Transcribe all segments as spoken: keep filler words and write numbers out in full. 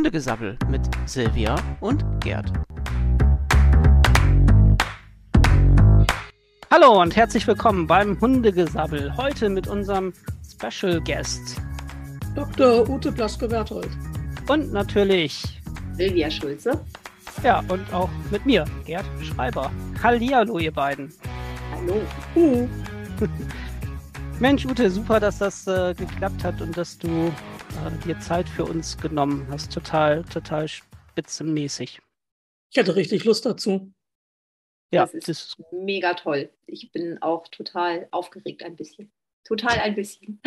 Hundegesabbel mit Silvia und Gerd. Hallo und herzlich willkommen beim Hundegesabbel. Heute mit unserem Special Guest Doktor Ute Blaschke-Berthold. Und natürlich Silvia Schulze. Ja, und auch mit mir, Gerd Schreiber. Hallihallo, ihr beiden. Hallo. Uh. Mensch, Ute, super, dass das äh, geklappt hat und dass du äh, dir Zeit für uns genommen hast. Total, total spitzenmäßig. Ich hatte richtig Lust dazu. Ja, das ist das mega toll. Ich bin auch total aufgeregt ein bisschen. Total ein bisschen.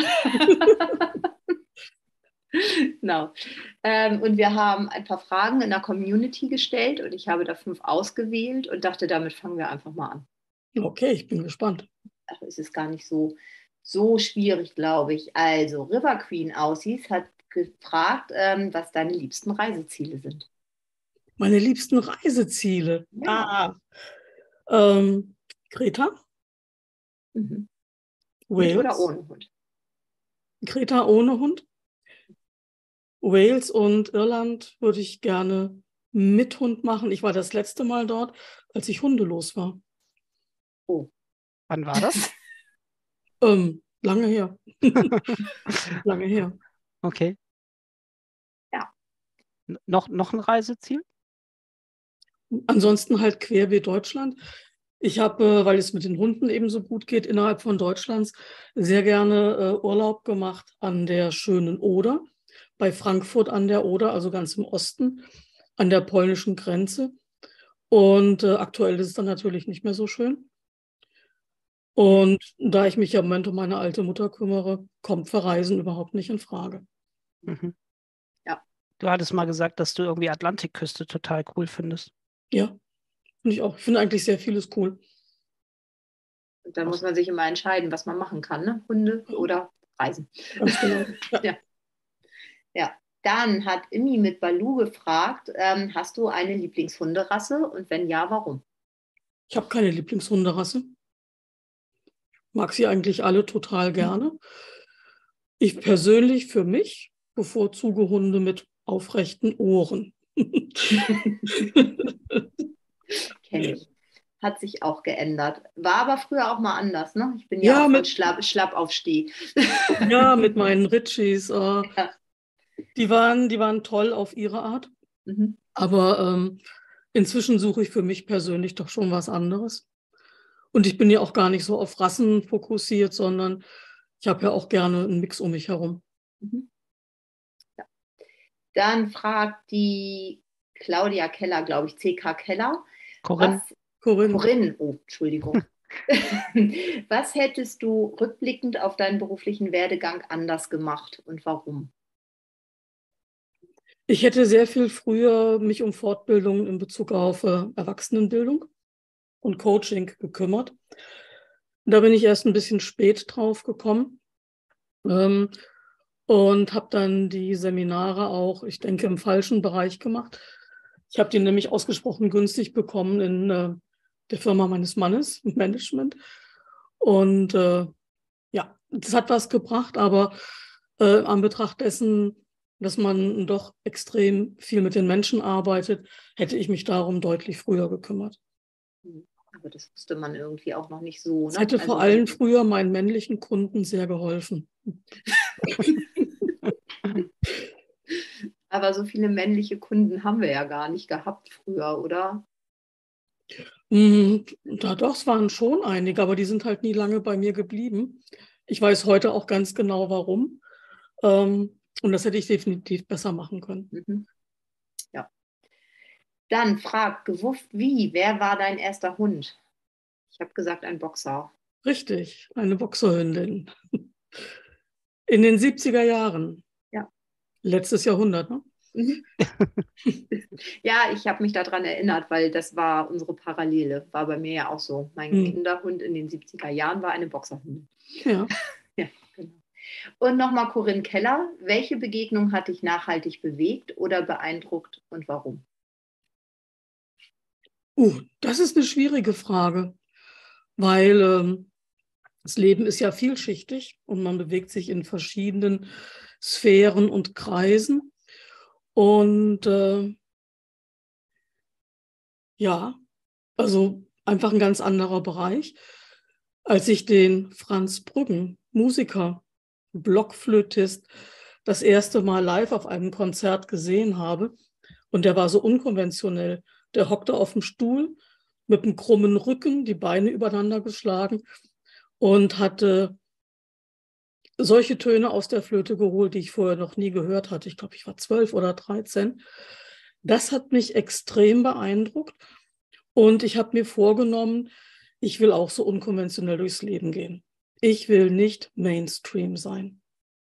Genau. Ähm, und wir haben ein paar Fragen in der Community gestellt und ich habe da fünf ausgewählt und dachte, damit fangen wir einfach mal an. Okay, ich bin gespannt. Ach, es ist gar nicht so, so schwierig, glaube ich. Also, River Queen Aussies hat gefragt, ähm, was deine liebsten Reiseziele sind. Meine liebsten Reiseziele? Ja. Ah, ähm, Kreta? Mhm. Wales? Mit oder ohne Hund? Kreta ohne Hund. Wales und Irland würde ich gerne mit Hund machen. Ich war das letzte Mal dort, als ich hundelos war. Oh. Wann war das? ähm, lange her. lange her. Okay. Ja. N- noch, noch ein Reiseziel? Ansonsten halt quer wie Deutschland. Ich habe, weil es mit den Hunden eben so gut geht, innerhalb von Deutschlands sehr gerne äh, Urlaub gemacht an der schönen Oder, bei Frankfurt an der Oder, also ganz im Osten, an der polnischen Grenze. Und äh, aktuell ist es dann natürlich nicht mehr so schön. Und da ich mich ja im Moment um meine alte Mutter kümmere, kommt Verreisen überhaupt nicht in Frage. Mhm. Ja. Du hattest mal gesagt, dass du irgendwie Atlantikküste total cool findest. Ja, finde ich auch. Ich finde eigentlich sehr vieles cool. Und dann muss man sich immer entscheiden, was man machen kann, ne? Hunde oder Reisen. Ganz genau. Ja. Ja. Ja. Dann hat Immi mit Balu gefragt, ähm, hast du eine Lieblingshunderasse und wenn ja, warum? Ich habe keine Lieblingshunderasse. Mag sie eigentlich alle total gerne. Ich persönlich für mich bevorzuge Hunde mit aufrechten Ohren. Kenne ich. Hat sich auch geändert. War aber früher auch mal anders, ne? Ich bin ja, Ja, auch von mit, Schlapp, Schlapp auf Steh. ja, mit meinen Ritchies. Äh, Ja. die, waren, die waren toll auf ihre Art. Mhm. Aber ähm, inzwischen suche ich für mich persönlich doch schon was anderes. Und ich bin ja auch gar nicht so auf Rassen fokussiert, sondern ich habe ja auch gerne einen Mix um mich herum. Mhm. Ja. Dann fragt die Claudia Keller, glaube ich, C K Keller. Corinne. Was, Corinne. Corinne, oh, Entschuldigung. Was hättest du rückblickend auf deinen beruflichen Werdegang anders gemacht und warum? Ich hätte sehr viel früher mich um Fortbildung in Bezug auf äh, Erwachsenenbildung und Coaching gekümmert. Da bin ich erst ein bisschen spät drauf gekommen ähm, und habe dann die Seminare auch, ich denke, im falschen Bereich gemacht. Ich habe die nämlich ausgesprochen günstig bekommen in äh, der Firma meines Mannes, im Management. Und äh, ja, das hat was gebracht, aber äh, an Betracht dessen, dass man doch extrem viel mit den Menschen arbeitet, hätte ich mich darum deutlich früher gekümmert. Aber das wusste man irgendwie auch noch nicht so. Es Ne? hätte Also, vor allem früher meinen männlichen Kunden sehr geholfen. aber so viele männliche Kunden haben wir ja gar nicht gehabt früher, oder? Mm, da doch, es waren schon einige, aber die sind halt nie lange bei mir geblieben. Ich weiß heute auch ganz genau, warum. Ähm, und das hätte ich definitiv besser machen können. Mhm. Ja. Dann fragt gewufft wie, wer war dein erster Hund? Ich habe gesagt, ein Boxer. Richtig, eine Boxerhündin. In den siebziger Jahren. Ja. Letztes Jahrhundert, ne? Mhm. Ja, ich habe mich daran erinnert, weil das war unsere Parallele. War bei mir ja auch so. Mein Hm. Kinderhund in den siebziger Jahren war eine Boxerhündin. Ja. Ja, genau. Und nochmal Corinne Keller. Welche Begegnung hat dich nachhaltig bewegt oder beeindruckt und warum? Uh, das ist eine schwierige Frage, weil ähm, das Leben ist ja vielschichtig und man bewegt sich in verschiedenen Sphären und Kreisen. Und äh, ja, also einfach ein ganz anderer Bereich. Als ich den Franz Brüggen, Musiker, Blockflötist, das erste Mal live auf einem Konzert gesehen habe, und der war so unkonventionell, der hockte auf dem Stuhl mit einem krummen Rücken, die Beine übereinander geschlagen und hatte solche Töne aus der Flöte geholt, die ich vorher noch nie gehört hatte. Ich glaube, ich war zwölf oder dreizehn. Das hat mich extrem beeindruckt. Und ich habe mir vorgenommen, ich will auch so unkonventionell durchs Leben gehen. Ich will nicht Mainstream sein.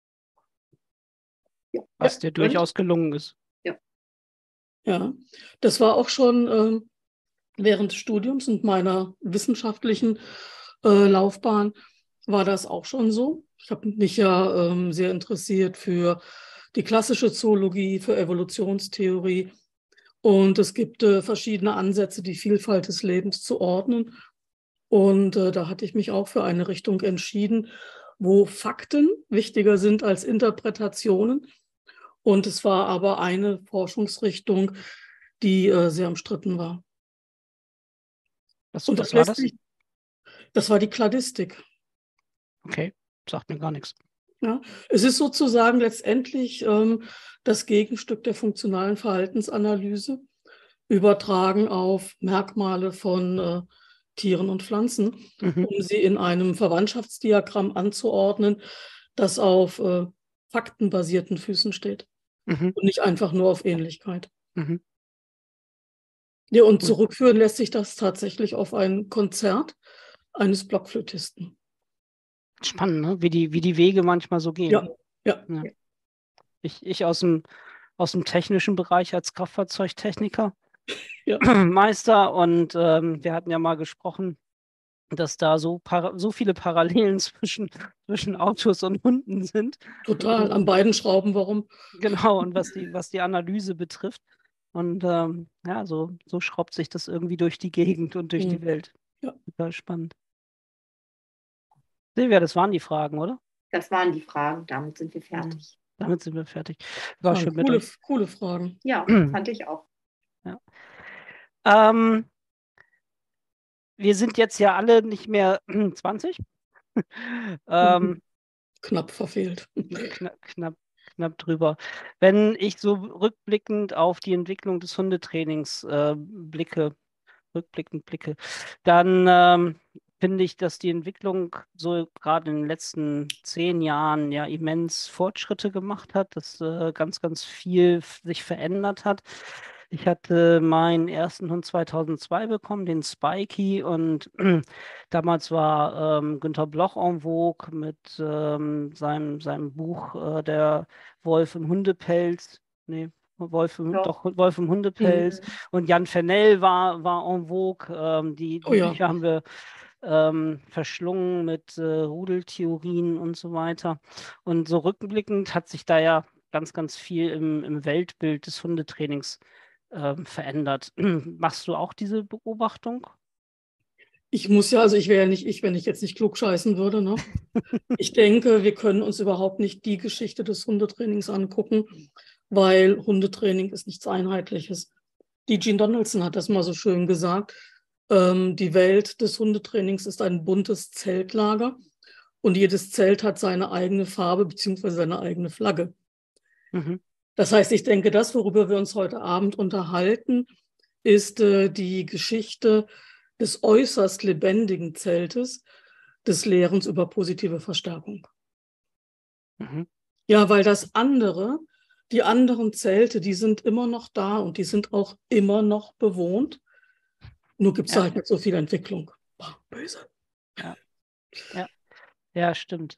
Was Ja, dir und? durchaus gelungen ist. Ja. Ja, das war auch schon äh, während des Studiums und meiner wissenschaftlichen äh, Laufbahn war das auch schon so. Ich habe mich ja ähm, sehr interessiert für die klassische Zoologie, für Evolutionstheorie. Und es gibt äh, verschiedene Ansätze, die Vielfalt des Lebens zu ordnen. Und äh, da hatte ich mich auch für eine Richtung entschieden, wo Fakten wichtiger sind als Interpretationen. Und es war aber eine Forschungsrichtung, die äh, sehr umstritten war. Was, Und was das war lässt das? sich, das war die Kladistik. Okay, sagt mir gar nichts. Ja, es ist sozusagen letztendlich ähm, das Gegenstück der funktionalen Verhaltensanalyse, übertragen auf Merkmale von äh, Tieren und Pflanzen, Mhm. um sie in einem Verwandtschaftsdiagramm anzuordnen, das auf äh, faktenbasierten Füßen steht Mhm. und nicht einfach nur auf Ähnlichkeit. Mhm. Ja, und Cool. zurückführen lässt sich das tatsächlich auf ein Konzert eines Blockflötisten. Spannend, ne? Wie die, wie die Wege manchmal so gehen. Ja, ja. Ja. Ich, ich aus dem, aus dem technischen Bereich als Kraftfahrzeugtechniker, Ja. Meister, und ähm, wir hatten ja mal gesprochen, dass da so, para so viele Parallelen zwischen, zwischen Autos und Hunden sind. Total, an Und, beiden Schrauben, warum? genau, und was die, was die Analyse betrifft. Und ähm, ja, so, so schraubt sich das irgendwie durch die Gegend und durch die Hm. Welt. Ja. Total spannend. Silvia, das waren die Fragen, oder? Das waren die Fragen. Damit sind wir Ja, fertig. damit sind wir fertig. Das War waren schön mit coole, euch. coole Fragen. Ja, fand ich auch. Ja. Ähm, wir sind jetzt ja alle nicht mehr zwanzig. ähm, Knapp verfehlt. knapp, knapp, knapp drüber. Wenn ich so rückblickend auf die Entwicklung des Hundetrainings äh, blicke, rückblickend blicke, dann ähm, finde ich, dass die Entwicklung so gerade in den letzten zehn Jahren ja immens Fortschritte gemacht hat, dass äh, ganz, ganz viel f- sich verändert hat. Ich hatte meinen ersten Hund zweitausendzwei bekommen, den Spikey, und damals war ähm, Günter Bloch en vogue mit ähm, seinem, seinem Buch äh, Der Wolf im Hundepelz. Nee, Wolf im, Doch. doch, Wolf im Hundepelz. Mhm. Und Jan Fennell war, war en vogue. Ähm, die, Oh die ja. Bücher haben wir ähm, verschlungen mit äh, Rudeltheorien und so weiter. Und so rückblickend hat sich da ja ganz, ganz viel im, im Weltbild des Hundetrainings ähm, verändert. Machst du auch diese Beobachtung? Ich muss ja, also ich wäre ja nicht ich, wenn ich jetzt nicht klugscheißen würde, ne? Ich denke, wir können uns überhaupt nicht die Geschichte des Hundetrainings angucken, weil Hundetraining ist nichts Einheitliches. Die Jean Donaldson hat das mal so schön gesagt. Ähm, die Welt des Hundetrainings ist ein buntes Zeltlager und jedes Zelt hat seine eigene Farbe beziehungsweise seine eigene Flagge. Mhm. Das heißt, ich denke, das, worüber wir uns heute Abend unterhalten, ist äh, die Geschichte des äußerst lebendigen Zeltes, des Lehrens über positive Verstärkung. Mhm. Ja, weil das andere, die anderen Zelte, die sind immer noch da und die sind auch immer noch bewohnt. Nur gibt es Ja, halt nicht so viel Entwicklung. Boah, böse. ja, ja, ja, stimmt.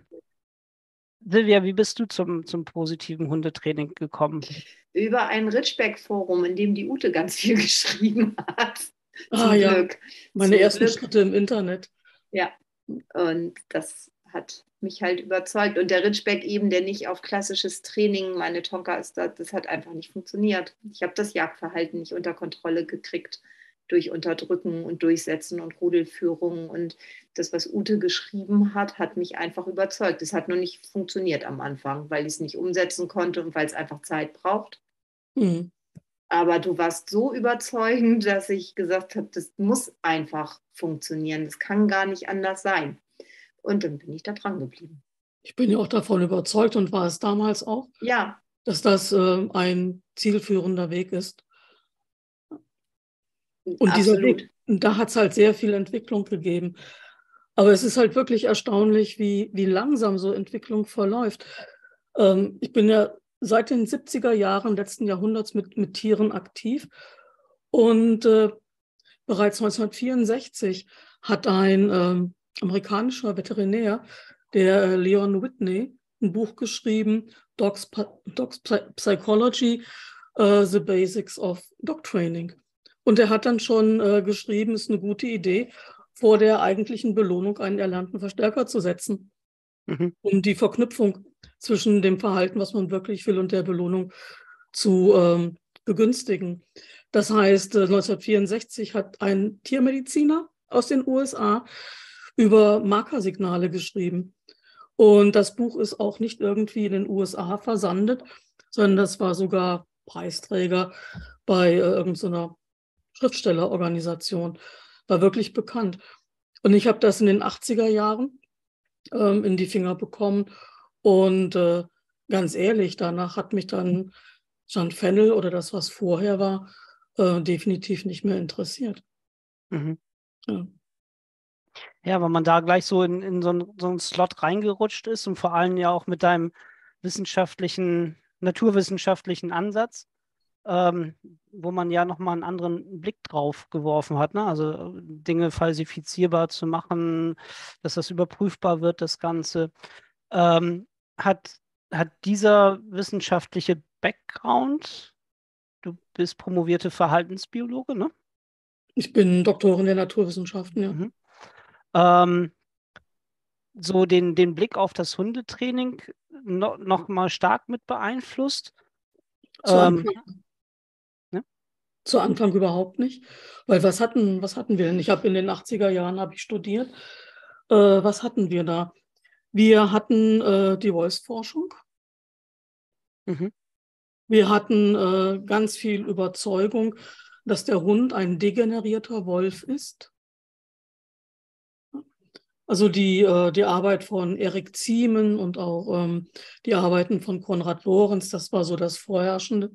Silvia, wie bist du zum, zum positiven Hundetraining gekommen? Über ein Ritschbeck-Forum, in dem die Ute ganz viel geschrieben hat. Ah Zum ja, Glück. meine Zum ersten Glück. Schritte im Internet. Ja, und das hat mich halt überzeugt. Und der Ritschbeck eben, der nicht auf klassisches Training, meine Tonka ist da, das hat einfach nicht funktioniert. Ich habe das Jagdverhalten nicht unter Kontrolle gekriegt durch Unterdrücken und Durchsetzen und Rudelführung. Und das, was Ute geschrieben hat, hat mich einfach überzeugt. Es hat nur nicht funktioniert am Anfang, weil ich es nicht umsetzen konnte und weil es einfach Zeit braucht. Mhm. Aber du warst so überzeugend, dass ich gesagt habe, das muss einfach funktionieren. Das kann gar nicht anders sein. Und dann bin ich da dran geblieben. Ich bin ja auch davon überzeugt und war es damals auch, Ja, dass das äh, ein zielführender Weg ist. Und dieser absolut. Weg, da hat es halt sehr viel Entwicklung gegeben. Aber es ist halt wirklich erstaunlich, wie, wie langsam so Entwicklung verläuft. Ähm, ich bin ja seit den siebziger Jahren letzten Jahrhunderts mit, mit Tieren aktiv. Und äh, bereits neunzehnhundertvierundsechzig hat ein ähm, amerikanischer Veterinär, der äh, Leon Whitney, ein Buch geschrieben, Dogs, Dogs Psychology, uh, The Basics of Dog Training. Und er hat dann schon äh, geschrieben, ist eine gute Idee, vor der eigentlichen Belohnung einen erlernten Verstärker zu setzen, Mhm. um die Verknüpfung zwischen dem Verhalten, was man wirklich will, und der Belohnung zu ähm, begünstigen. Das heißt, neunzehnhundertvierundsechzig hat ein Tiermediziner aus den U S A über Markersignale geschrieben. Und das Buch ist auch nicht irgendwie in den U S A versandet, sondern das war sogar Preisträger bei äh, irgendeiner Schriftstellerorganisation. War wirklich bekannt. Und ich habe das in den achtziger Jahren ähm, in die Finger bekommen. Und äh, ganz ehrlich, danach hat mich dann John Fennel oder das, was vorher war, äh, definitiv nicht mehr interessiert. Mhm. Ja. Ja, weil man da gleich so in, in so, einen- so einen Slot reingerutscht ist und vor allem ja auch mit deinem wissenschaftlichen, naturwissenschaftlichen Ansatz, ähm, wo man ja nochmal einen anderen Blick drauf geworfen hat, ne? Also äh, Dinge falsifizierbar zu machen, dass das überprüfbar wird, das Ganze. Ähm, hat, hat dieser wissenschaftliche Background, du bist promovierte Verhaltensbiologe, ne? Ich bin Doktorin der Naturwissenschaften, ja. Mhm. Ähm, so den, den Blick auf das Hundetraining no, noch mal stark mit beeinflusst. Zu Ähm, Anfang, ne? zu Anfang überhaupt nicht. Weil was hatten, was hatten wir denn? Ich habe in den achtziger Jahren habe ich studiert. Äh, was hatten wir da? Wir hatten äh, die Wolfsforschung. Mhm. Wir hatten äh, ganz viel Überzeugung, dass der Hund ein degenerierter Wolf ist. Also die, äh, die Arbeit von Erik Ziemen und auch ähm, die Arbeiten von Konrad Lorenz, das war so das Vorherrschende.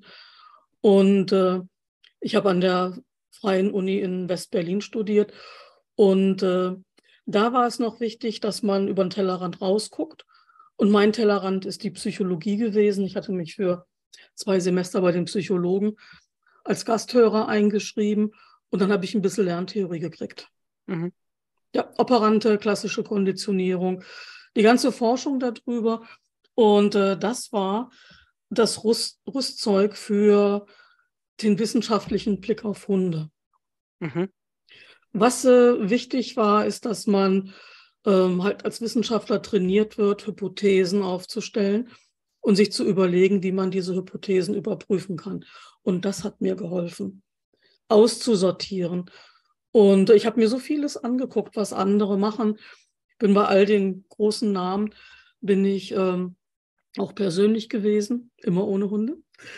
Und äh, ich habe an der Freien Uni in West-Berlin studiert. Und äh, da war es noch wichtig, dass man über den Tellerrand rausguckt. Und mein Tellerrand ist die Psychologie gewesen. Ich hatte mich für zwei Semester bei den Psychologen als Gasthörer eingeschrieben. Und dann habe ich ein bisschen Lerntheorie gekriegt. Mhm. Ja, operante, klassische Konditionierung, die ganze Forschung darüber. Und äh, das war das Rüst, Rüstzeug für den wissenschaftlichen Blick auf Hunde. Mhm. Was äh, wichtig war, ist, dass man ähm, halt als Wissenschaftler trainiert wird, Hypothesen aufzustellen und sich zu überlegen, wie man diese Hypothesen überprüfen kann. Und das hat mir geholfen, auszusortieren. Und ich habe mir so vieles angeguckt, was andere machen. Ich bin bei all den großen Namen, bin ich ähm, auch persönlich gewesen, immer ohne Hunde.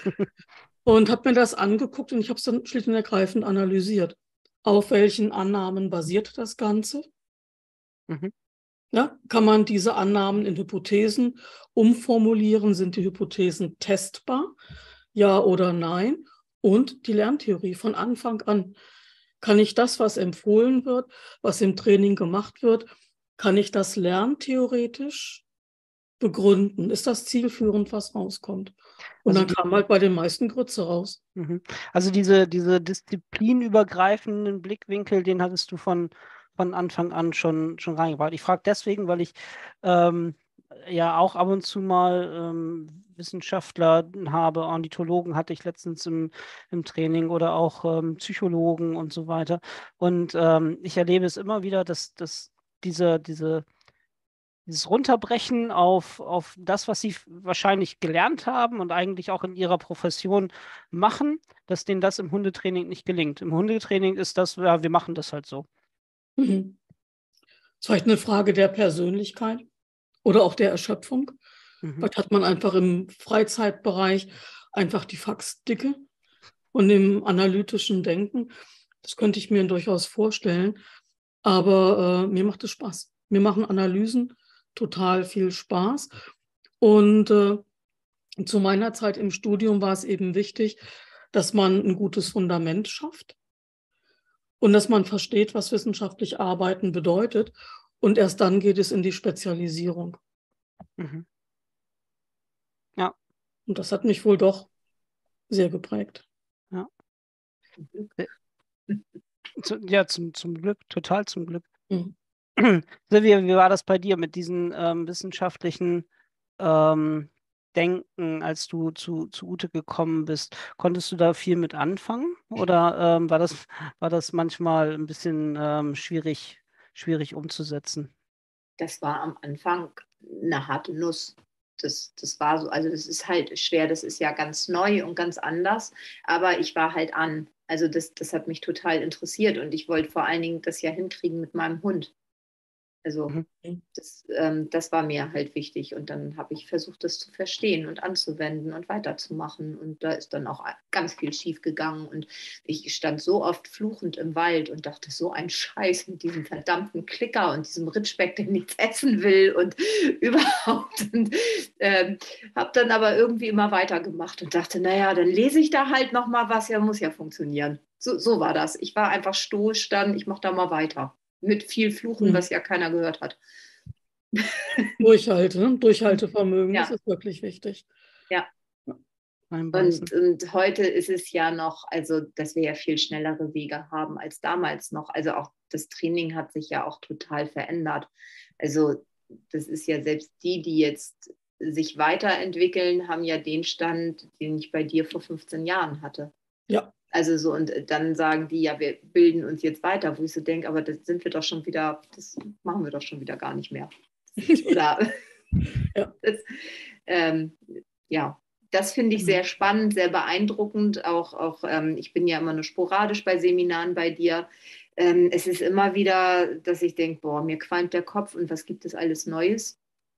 Und habe mir das angeguckt und ich habe es dann schlicht und ergreifend analysiert. Auf welchen Annahmen basiert das Ganze? Mhm. Ja, kann man diese Annahmen in Hypothesen umformulieren? Sind die Hypothesen testbar? Ja oder nein? Und die Lerntheorie von Anfang an. Kann ich das, was empfohlen wird, was im Training gemacht wird, kann ich das lerntheoretisch begründen? Ist das zielführend, was rauskommt? Und Also dann die, kam halt bei den meisten Grütze raus. mhm. Also diese, diese disziplinübergreifenden Blickwinkel, den hattest du von, von Anfang an schon, schon reingebracht. Ich frage deswegen, weil ich ähm, ja auch ab und zu mal ähm, Wissenschaftler habe, Ornithologen hatte ich letztens im, im Training oder auch ähm, Psychologen und so weiter. Und ähm, ich erlebe es immer wieder, dass, dass diese, diese dieses Runterbrechen auf, auf das, was sie wahrscheinlich gelernt haben und eigentlich auch in ihrer Profession machen, dass denen das im Hundetraining nicht gelingt. Im Hundetraining ist das, ja, wir machen das halt so. Mhm. Das ist vielleicht eine Frage der Persönlichkeit oder auch der Erschöpfung. Mhm. Vielleicht hat man einfach im Freizeitbereich einfach die Faxdicke und dem analytischen Denken. Das könnte ich mir durchaus vorstellen. Aber äh, mir macht es Spaß. Mir machen Analysen total viel Spaß. Und äh, zu meiner Zeit im Studium war es eben wichtig, dass man ein gutes Fundament schafft und dass man versteht, was wissenschaftlich Arbeiten bedeutet. Und erst dann geht es in die Spezialisierung. Mhm. Ja. Und das hat mich wohl doch sehr geprägt. Ja. Zu, ja, zum, zum Glück, total zum Glück. Mhm. Silvia, wie war das bei dir mit diesen ähm, wissenschaftlichen ähm, Denken, als du zu, zu Ute gekommen bist? Konntest du da viel mit anfangen? Oder ähm, war das, war das manchmal ein bisschen ähm, schwierig, schwierig umzusetzen? Das war am Anfang eine harte Nuss. Das, das war so, also das ist halt schwer, das ist ja ganz neu und ganz anders, aber ich war halt an. Also das, das hat mich total interessiert und ich wollte vor allen Dingen das ja hinkriegen mit meinem Hund. Also Mhm. das, ähm, das war mir halt wichtig und dann habe ich versucht, das zu verstehen und anzuwenden und weiterzumachen und da ist dann auch ganz viel schief gegangen und ich stand so oft fluchend im Wald und dachte, so ein Scheiß mit diesem verdammten Klicker und diesem Ritschbeck, der nichts essen will und überhaupt und ähm, habe dann aber irgendwie immer weitergemacht und dachte, naja, dann lese ich da halt nochmal was, ja, muss ja funktionieren. So, so war das. Ich war einfach stoisch dann, ich mache da mal weiter. Mit viel Fluchen, Mhm. was ja keiner gehört hat. Durchhalte, Durchhaltevermögen, Ja. das ist wirklich wichtig. Ja. Einbeißen. Und, und heute ist es ja noch, also dass wir ja viel schnellere Wege haben als damals noch. Also auch das Training hat sich ja auch total verändert. Also das ist ja selbst die, die jetzt sich weiterentwickeln, haben ja den Stand, den ich bei dir vor fünfzehn Jahren hatte. Ja. Also so, und dann sagen die, ja, wir bilden uns jetzt weiter, wo ich so denke, aber das sind wir doch schon wieder, das machen wir doch schon wieder gar nicht mehr. Oder Ja. das, ähm, ja, das finde ich sehr spannend, sehr beeindruckend. Auch, auch ähm, ich bin ja immer nur sporadisch bei Seminaren bei dir. Ähm, es ist immer wieder, dass ich denke, boah, mir qualmt der Kopf und was gibt es alles Neues?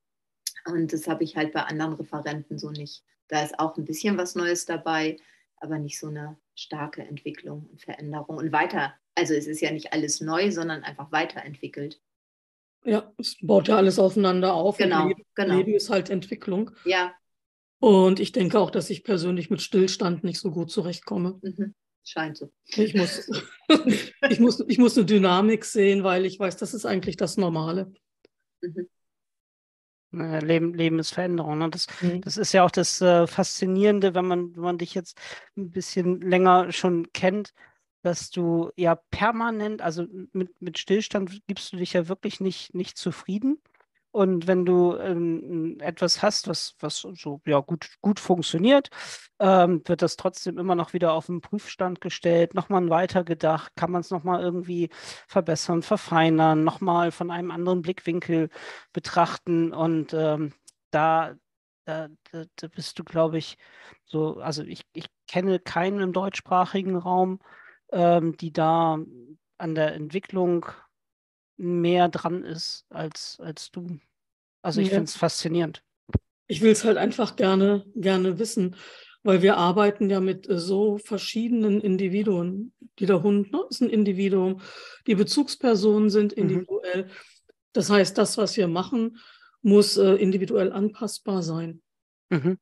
Und das habe ich halt bei anderen Referenten so nicht. Da ist auch ein bisschen was Neues dabei, aber nicht so eine starke Entwicklung und Veränderung und weiter. Also es ist ja nicht alles neu, sondern einfach weiterentwickelt. Ja, es baut ja alles aufeinander auf und Genau, Leben, genau. Leben ist halt Entwicklung. Ja. Und ich denke auch, dass ich persönlich mit Stillstand nicht so gut zurechtkomme. Mhm. Scheint so. Ich muss, ich muss, ich muss eine Dynamik sehen, weil ich weiß, das ist eigentlich das Normale. Mhm. Äh, Leben, Leben ist Veränderung. Ne? Das, Mhm. das ist ja auch das äh, Faszinierende, wenn man, wenn man dich jetzt ein bisschen länger schon kennt, dass du ja permanent, also mit, mit Stillstand gibst du dich ja wirklich nicht, nicht zufrieden. Und wenn du ähm, etwas hast, was, was so ja, gut, gut funktioniert, ähm, wird das trotzdem immer noch wieder auf den Prüfstand gestellt, nochmal weitergedacht, kann man es nochmal irgendwie verbessern, verfeinern, nochmal von einem anderen Blickwinkel betrachten. Und ähm, da, da, da, da bist du, glaube ich, so, also ich, ich kenne keinen im deutschsprachigen Raum, ähm, die da an der Entwicklung mehr dran ist als, als du. Also ich Ja. finde es faszinierend. Ich will es halt einfach gerne, gerne wissen, weil wir arbeiten ja mit äh, so verschiedenen Individuen. Jeder Hund, ne, ist ein Individuum. Die Bezugspersonen sind Mhm. individuell. Das heißt, das, was wir machen, muss äh, individuell anpassbar sein. Mhm.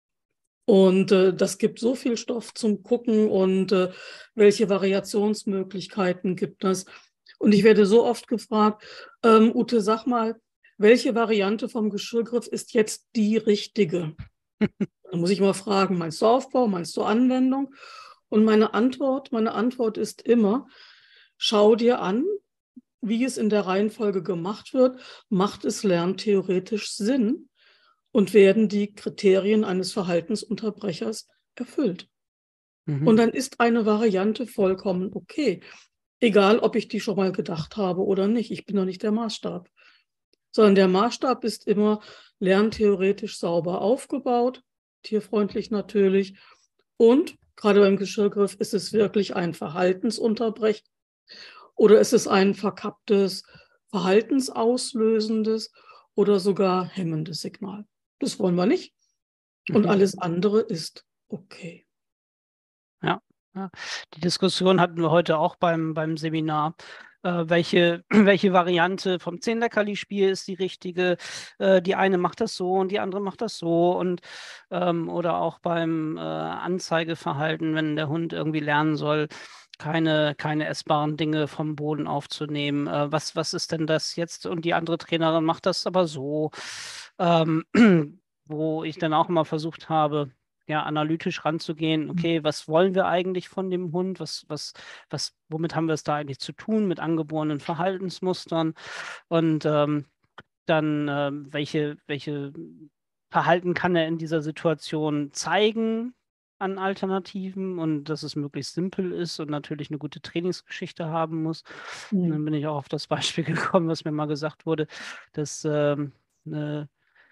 Und äh, das gibt so viel Stoff zum Gucken und äh, welche Variationsmöglichkeiten gibt es. Und ich werde so oft gefragt, ähm, Ute, sag mal, welche Variante vom Geschirrgriff ist jetzt die richtige? Dann muss ich mal fragen, meinst du Aufbau, meinst du Anwendung? Und meine Antwort, meine Antwort ist immer, schau dir an, wie es in der Reihenfolge gemacht wird, macht es lerntheoretisch Sinn und werden die Kriterien eines Verhaltensunterbrechers erfüllt. Mhm. Und dann ist eine Variante vollkommen okay, egal ob ich die schon mal gedacht habe oder nicht. Ich bin doch nicht der Maßstab, sondern der Maßstab ist immer lerntheoretisch sauber aufgebaut, tierfreundlich natürlich. Und gerade beim Geschirrgriff ist es wirklich ein Verhaltensunterbrecher oder ist es ein verkapptes, verhaltensauslösendes oder sogar hemmendes Signal. Das wollen wir nicht. Und Mhm. alles andere ist Okay. Ja, ja. Die Diskussion hatten wir heute auch beim, beim Seminar. Äh, welche, welche Variante vom Zehn-Leckerli-Spiel ist die richtige? Äh, die eine macht das so und die andere macht das so. Und, ähm, oder auch beim äh, Anzeigeverhalten, wenn der Hund irgendwie lernen soll, keine, keine essbaren Dinge vom Boden aufzunehmen. Äh, was, was ist denn das jetzt? Und die andere Trainerin macht das aber so. Ähm, wo ich dann auch immer versucht habe, ja, analytisch ranzugehen. Okay, was wollen wir eigentlich von dem Hund? Was, was, was, womit haben wir es da eigentlich zu tun? Mit angeborenen Verhaltensmustern? Und ähm, dann, ähm, welche, welche Verhalten kann er in dieser Situation zeigen an Alternativen und dass es möglichst simpel ist und natürlich eine gute Trainingsgeschichte haben muss. Und dann Mhm. bin ich auch auf das Beispiel gekommen, was mir mal gesagt wurde, dass ähm, eine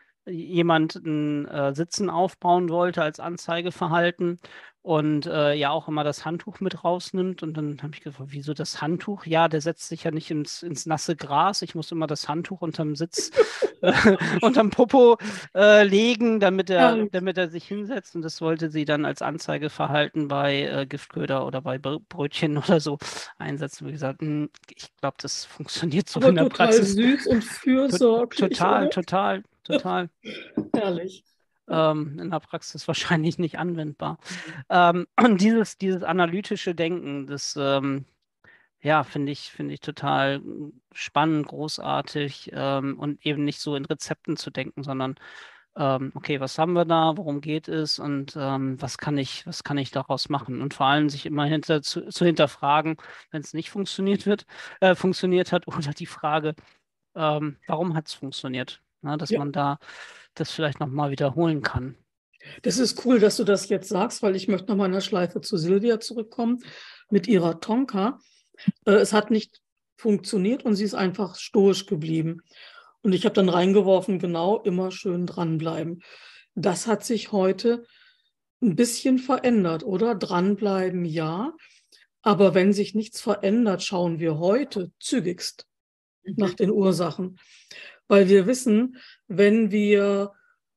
jemand ein äh, Sitzen aufbauen wollte als Anzeigeverhalten und äh, ja auch immer das Handtuch mit rausnimmt. Und dann habe ich gefragt, wieso das Handtuch? Ja, der setzt sich ja nicht ins, ins nasse Gras. Ich muss immer das Handtuch unterm Sitz, äh, unterm Popo äh, legen, damit er, Herrlich. damit er sich hinsetzt. Und das wollte sie dann als Anzeigeverhalten bei äh, Giftköder oder bei Br- Brötchen oder so einsetzen. Wie gesagt, "Hm, ich glaube, das funktioniert so Aber in der total Praxis. süß und To- fürsorglich, Total, oder? total, total. Herrlich. Ja. Ähm, in der Praxis wahrscheinlich nicht anwendbar. Ähm, und dieses, dieses analytische Denken, das ähm, ja, finde ich, finde ich total mm, spannend, großartig ähm, und eben nicht so in Rezepten zu denken, sondern ähm, okay, was haben wir da, worum geht es und ähm, was kann ich, was kann ich daraus machen? Und vor allem sich immer hinter, zu, zu hinterfragen, wenn es nicht funktioniert wird, äh, funktioniert hat, oder die Frage, ähm, warum hat es funktioniert? Na, dass Ja, man da das vielleicht nochmal wiederholen kann. das ist cool, dass du das jetzt sagst, weil ich möchte noch mal in der Schleife zu Silvia zurückkommen mit ihrer Tonka. Äh, es hat nicht funktioniert und sie ist einfach stoisch geblieben. Und ich habe dann reingeworfen, genau, immer schön dranbleiben. Das hat sich heute ein bisschen verändert, oder? Dranbleiben, ja. Aber wenn sich nichts verändert, schauen wir heute zügigst nach Mhm. den Ursachen. Weil wir wissen, wenn wir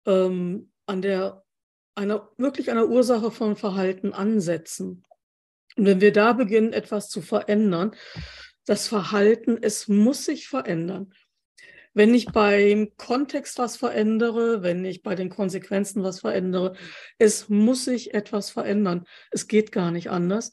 ähm, an der, einer, wirklich einer Ursache von Verhalten ansetzen und wenn wir da beginnen, etwas zu verändern, das Verhalten, es muss sich verändern. Wenn ich beim Kontext was verändere, wenn ich bei den Konsequenzen was verändere, es muss sich etwas verändern. Es geht gar nicht anders.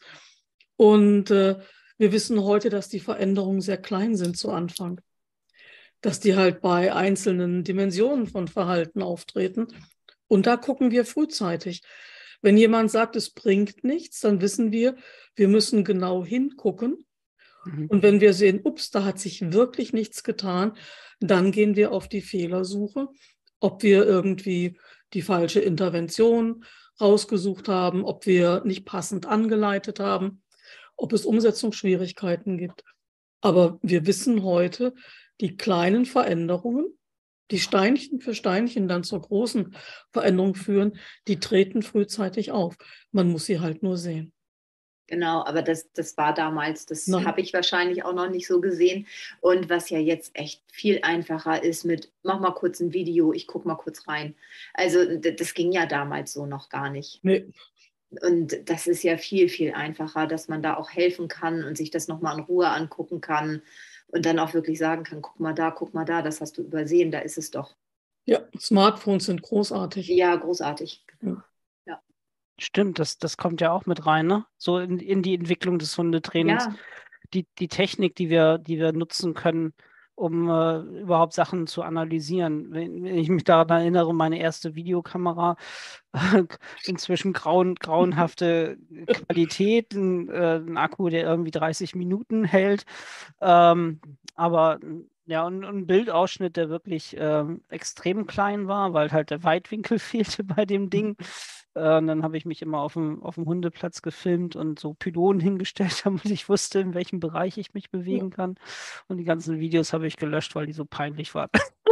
Und äh, wir wissen heute, dass die Veränderungen sehr klein sind zu Anfang, dass die halt bei einzelnen Dimensionen von Verhalten auftreten. Und da gucken wir frühzeitig. Wenn jemand sagt, es bringt nichts, dann wissen wir, wir müssen genau hingucken. Mhm. Und wenn wir sehen, ups, da hat sich wirklich nichts getan, dann gehen wir auf die Fehlersuche, ob wir irgendwie die falsche Intervention rausgesucht haben, ob wir nicht passend angeleitet haben, ob es Umsetzungsschwierigkeiten gibt. Aber wir wissen heute, die kleinen Veränderungen, die Steinchen für Steinchen dann zur großen Veränderung führen, die treten frühzeitig auf. Man muss sie halt nur sehen. Genau, aber das, das war damals, das Nein. habe ich wahrscheinlich auch noch nicht so gesehen. Und was ja jetzt echt viel einfacher ist mit, mach mal kurz ein Video, ich gucke mal kurz rein. Also d- das ging ja damals so noch gar nicht. Nee. Und das ist ja viel, viel einfacher, dass man da auch helfen kann und sich das nochmal in Ruhe angucken kann und dann auch wirklich sagen kann, guck mal da, guck mal da, das hast du übersehen, da ist es doch. Ja, Smartphones sind großartig. Ja, großartig. Ja. Ja, Stimmt, das, das kommt ja auch mit rein, ne? So in, in die Entwicklung des Hundetrainings. ja, Die, die Technik, die wir, die wir nutzen können, um äh, überhaupt Sachen zu analysieren. Wenn, wenn ich mich daran erinnere, meine erste Videokamera, inzwischen grauen, grauenhafte Qualität, ein, äh, ein Akku, der irgendwie dreißig Minuten hält. Ähm, aber ja, und, und ein Bildausschnitt, der wirklich ähm, extrem klein war, weil halt der Weitwinkel fehlte bei dem Ding. Äh, und dann habe ich mich immer auf dem, auf dem Hundeplatz gefilmt und so Pylonen hingestellt, damit ich wusste, in welchem Bereich ich mich bewegen kann. Und die ganzen Videos habe ich gelöscht, weil die so peinlich waren.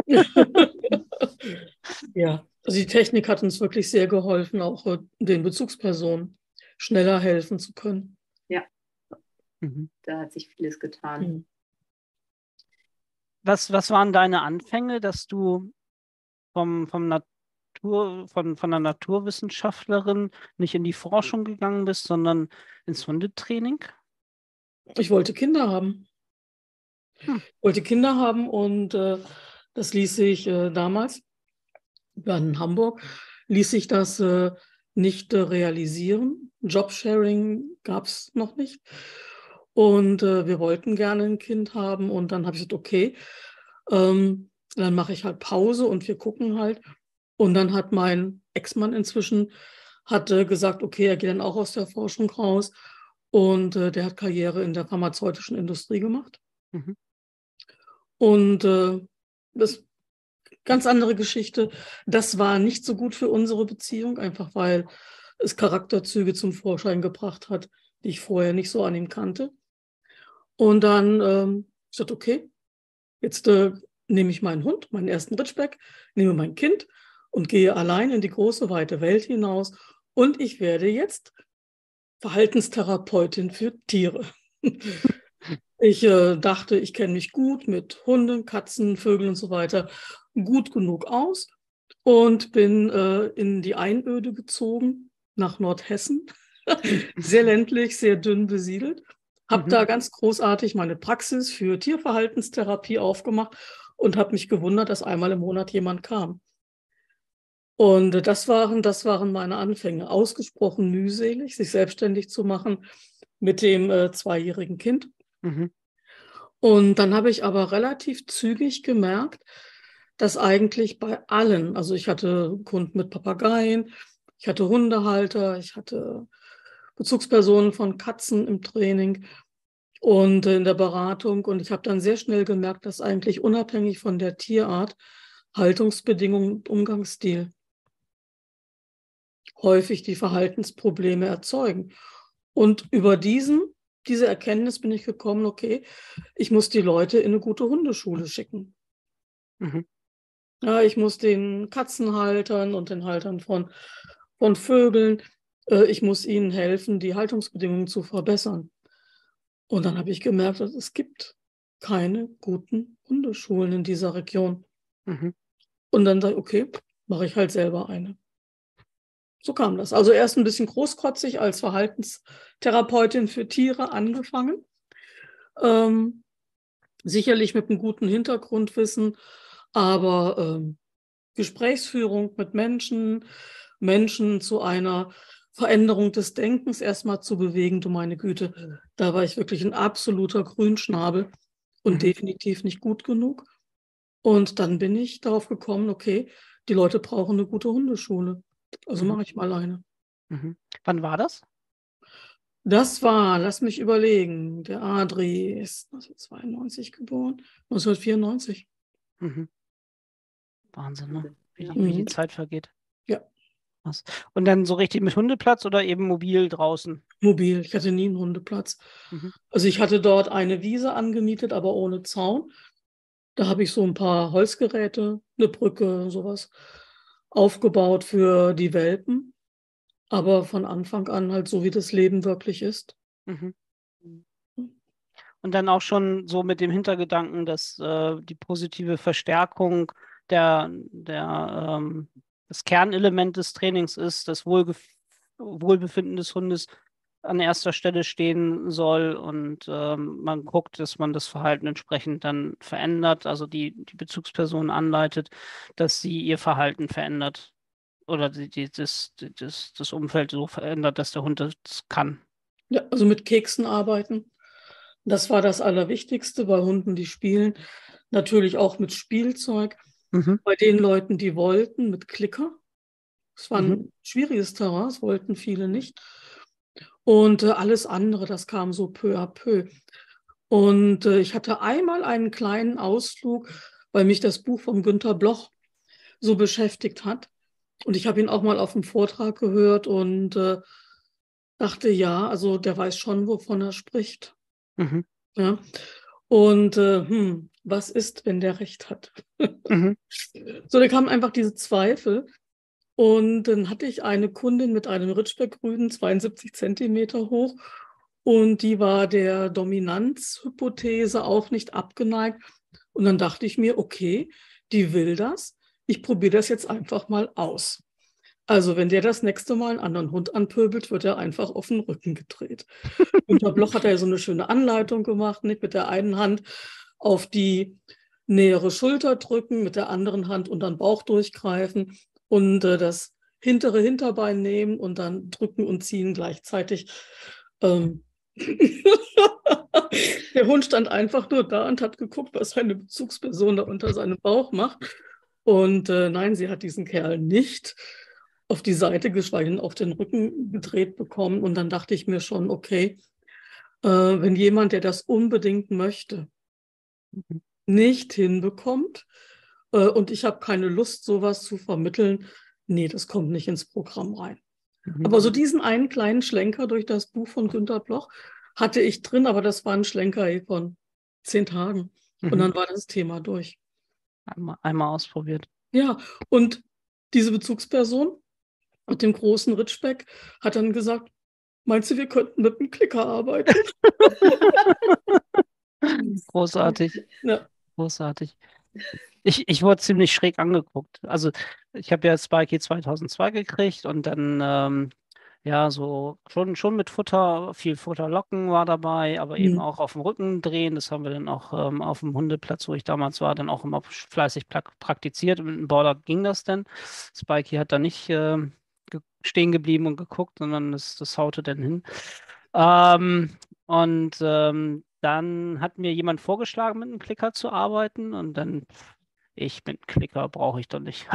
Ja, also die Technik hat uns wirklich sehr geholfen, auch äh, den Bezugspersonen schneller helfen zu können. ja, Mhm. da hat sich vieles getan. Mhm. Was, was waren deine Anfänge, dass du vom, vom Natur, von, von einer Naturwissenschaftlerin nicht in die Forschung gegangen bist, sondern ins Hundetraining? Ich wollte Kinder haben. Hm. Ich wollte Kinder haben und äh, das ließ sich äh, damals, wir waren in Hamburg, ließ sich das äh, nicht äh, realisieren. Jobsharing gab es noch nicht. Und äh, wir wollten gerne ein Kind haben. Und dann habe ich gesagt, okay, ähm, dann mache ich halt Pause und wir gucken halt. Und dann hat mein Ex-Mann inzwischen hat, äh, gesagt, okay, er geht dann auch aus der Forschung raus. Und äh, der hat Karriere in der pharmazeutischen Industrie gemacht. Mhm. Und äh, das ganz andere Geschichte. Das war nicht so gut für unsere Beziehung, einfach weil es Charakterzüge zum Vorschein gebracht hat, die ich vorher nicht so an ihm kannte. Und dann ähm, ich dachte, okay, jetzt äh, nehme ich meinen Hund, meinen ersten Ridgeback, nehme mein Kind und gehe allein in die große, weite Welt hinaus. Und ich werde jetzt Verhaltenstherapeutin für Tiere. Ich äh, dachte, ich kenne mich gut mit Hunden, Katzen, Vögeln und so weiter gut genug aus und bin äh, in die Einöde gezogen, nach Nordhessen. Sehr ländlich, sehr dünn besiedelt. Habe Mhm. da ganz großartig meine Praxis für Tierverhaltenstherapie aufgemacht und habe mich gewundert, dass einmal im Monat jemand kam. Und äh, das waren, das waren meine Anfänge. Ausgesprochen mühselig, sich selbstständig zu machen mit dem äh, zweijährigen Kind. Mhm. Und dann habe ich aber relativ zügig gemerkt, dass eigentlich bei allen, also ich hatte Kunden mit Papageien, ich hatte Hundehalter, ich hatte Bezugspersonen von Katzen im Training und in der Beratung. Und ich habe dann sehr schnell gemerkt, dass eigentlich unabhängig von der Tierart Haltungsbedingungen und Umgangsstil häufig die Verhaltensprobleme erzeugen. Und über diesen, diese Erkenntnis bin ich gekommen, okay, ich muss die Leute in eine gute Hundeschule schicken. Mhm. Ja, ich muss den Katzenhaltern und den Haltern von, von Vögeln, äh, ich muss ihnen helfen, die Haltungsbedingungen zu verbessern. Und dann habe ich gemerkt, dass es gibt keine guten Hundeschulen in dieser Region. Mhm. Und dann sage ich, okay, mache ich halt selber eine. So kam das. Also erst ein bisschen großkotzig als Verhaltenstherapeutin für Tiere angefangen. Ähm, sicherlich mit einem guten Hintergrundwissen, aber ähm, Gesprächsführung mit Menschen, Menschen zu einer Veränderung des Denkens erstmal zu bewegen, du meine Güte, da war ich wirklich ein absoluter Grünschnabel und Mhm. definitiv nicht gut genug. Und dann bin ich darauf gekommen, okay, die Leute brauchen eine gute Hundeschule. Also Mhm. mache ich mal eine. Mhm. Wann war das? Das war, lass mich überlegen, der Adri ist neunzehnhundertzweiundneunzig geboren, neunzehnhundertvierundneunzig. Mhm. Wahnsinn, ne? Wie die, Ja. wie die Mhm. Zeit vergeht. Ja, Was? Und dann so richtig mit Hundeplatz oder eben mobil draußen? mobil. Ich hatte nie einen Hundeplatz. Mhm. Also ich hatte dort eine Wiese angemietet, aber ohne Zaun. Da habe ich so ein paar Holzgeräte, eine Brücke, sowas aufgebaut für die Welpen. Aber von Anfang an halt so, wie das Leben wirklich ist. Mhm. Und dann auch schon so mit dem Hintergedanken, dass äh, die positive Verstärkung der, der, ähm, das Kernelement des Trainings ist, das Wohlgef Wohlbefinden des Hundes an erster Stelle stehen soll und ähm, man guckt, dass man das Verhalten entsprechend dann verändert, also die, die Bezugsperson anleitet, dass sie ihr Verhalten verändert oder die, die, das, das, das Umfeld so verändert, dass der Hund das kann. Ja, also mit Keksen arbeiten. Das war das Allerwichtigste bei Hunden, die spielen. Natürlich auch mit Spielzeug. Mhm. Bei den Leuten, die wollten, mit Klicker. Es war Mhm. ein schwieriges Terrain, das wollten viele nicht. Und äh, alles andere, das kam so peu à peu. Und äh, ich hatte einmal einen kleinen Ausflug, weil mich das Buch von Günter Bloch so beschäftigt hat. Und ich habe ihn auch mal auf einem Vortrag gehört und äh, dachte, ja, also der weiß schon, wovon er spricht. Mhm. Ja. Und äh, hm, was ist, wenn der recht hat? Mhm. So, da kamen einfach diese Zweifel. Und dann hatte ich eine Kundin mit einem Ridgeback-Rüden, zweiundsiebzig Zentimeter hoch. Und die war der Dominanzhypothese auch nicht abgeneigt. Und dann dachte ich mir, okay, die will das. ich probiere das jetzt einfach mal aus. Also wenn der das nächste Mal einen anderen Hund anpöbelt, wird er einfach auf den Rücken gedreht. Günter Bloch hat ja so eine schöne Anleitung gemacht, nicht? Mit der einen Hand auf die nähere Schulter drücken, mit der anderen Hand unter den Bauch durchgreifen und äh, das hintere Hinterbein nehmen und dann drücken und ziehen gleichzeitig. Ähm Der Hund stand einfach nur da und hat geguckt, was seine Bezugsperson da unter seinem Bauch macht. Und äh, nein, sie hat diesen Kerl nicht auf die Seite, geschweige denn auf den Rücken gedreht bekommen. Und dann dachte ich mir schon, okay, äh, wenn jemand, der das unbedingt möchte, nicht hinbekommt äh, und ich habe keine Lust, sowas zu vermitteln, nee, das kommt nicht ins Programm rein. Mhm. Aber so diesen einen kleinen Schlenker durch das Buch von Günter Bloch hatte ich drin, aber das war ein Schlenker von zehn Tagen. Mhm. Und dann war das Thema durch. Einmal, einmal ausprobiert. Ja, und diese Bezugsperson mit dem großen Ritschbeck hat dann gesagt, meinst du, wir könnten mit einem Klicker arbeiten? Großartig. Ja. Großartig. Ich, ich wurde ziemlich schräg angeguckt. Also ich habe ja Spikey zweitausendzwei gekriegt und dann, ähm, ja, so schon, schon mit Futter, viel Futterlocken war dabei, aber eben Mhm. auch auf dem Rücken drehen. Das haben wir dann auch ähm, auf dem Hundeplatz, wo ich damals war, dann auch immer fleißig pra- praktiziert. Und mit dem Border ging das dann. Spikey hat da nicht ähm, ge stehen geblieben und geguckt, sondern das, das haute dann hin. Ähm, und ähm, dann hat mir jemand vorgeschlagen, mit einem Klicker zu arbeiten und dann, pff, ich mit Klicker brauche ich doch nicht.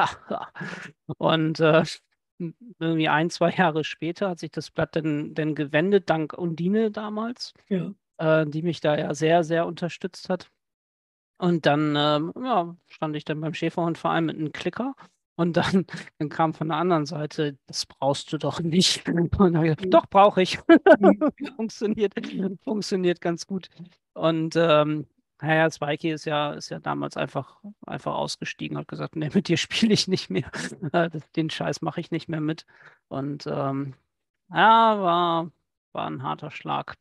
Und äh, irgendwie ein, zwei Jahre später hat sich das Blatt dann, dann gewendet, dank Undine damals, Ja. äh, die mich da ja sehr, sehr unterstützt hat. Und dann ähm, ja, stand ich dann beim Schäferhundverein mit einem Klicker. Und dann, dann kam von der anderen Seite, das brauchst du doch nicht. Und dann habe ich gesagt, doch, brauche ich. Funktioniert, funktioniert ganz gut. Und ähm, naja, Spikey ist ja, ist ja damals einfach, einfach ausgestiegen, hat gesagt, nee, mit dir spiele ich nicht mehr. Äh, das- Den Scheiß mache ich nicht mehr mit. Und ähm, ja, war, war ein harter Schlag.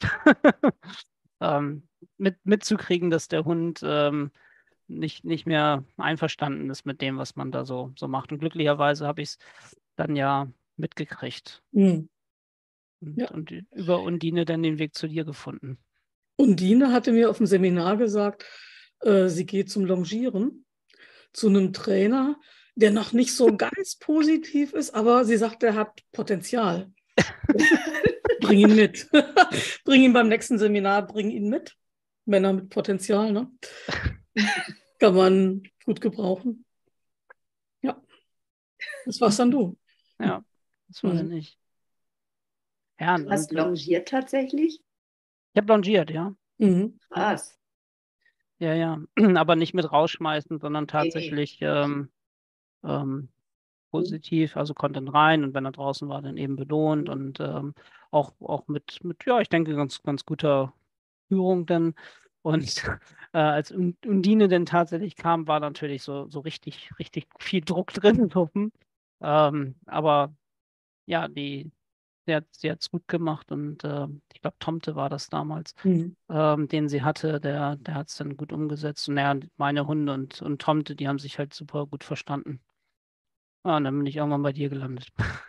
ähm, mit, mitzukriegen, dass der Hund ähm, nicht, nicht mehr einverstanden ist mit dem, was man da so, so macht. Und glücklicherweise habe ich es dann ja mitgekriegt Mhm. und, Ja. und über Undine dann den Weg zu dir gefunden. Undine hatte mir auf dem Seminar gesagt, äh, sie geht zum Longieren zu einem Trainer, der noch nicht so ganz positiv ist, aber sie sagt, der hat Potenzial. Bring ihn mit. Bring ihn beim nächsten Seminar, bring ihn mit. Männer mit Potenzial, ne? Kann man gut gebrauchen. Ja, das war's dann du. Ja, das war Mhm. dann ich. Ja, Du hast und, longiert tatsächlich? ich habe longiert, ja. Mhm. Krass. Ja, ja. Aber nicht mit rausschmeißen, sondern Nee, nee. tatsächlich ähm, ähm, positiv, also konnte dann rein und wenn er draußen war, dann eben belohnt und ähm, auch, auch mit, mit, ja, ich denke, ganz, ganz guter Führung dann. Und äh, als Un- Undine dann tatsächlich kam, war natürlich so, so richtig, richtig viel Druck drin. Ähm, aber ja, die, sie hat, sie hat's gut gemacht und äh, ich glaube, Tomte war das damals, Mhm. ähm, den sie hatte, der, der hat es dann gut umgesetzt. Und naja, meine Hunde und, und Tomte, die haben sich halt super gut verstanden. Ja, und dann bin ich irgendwann bei dir gelandet.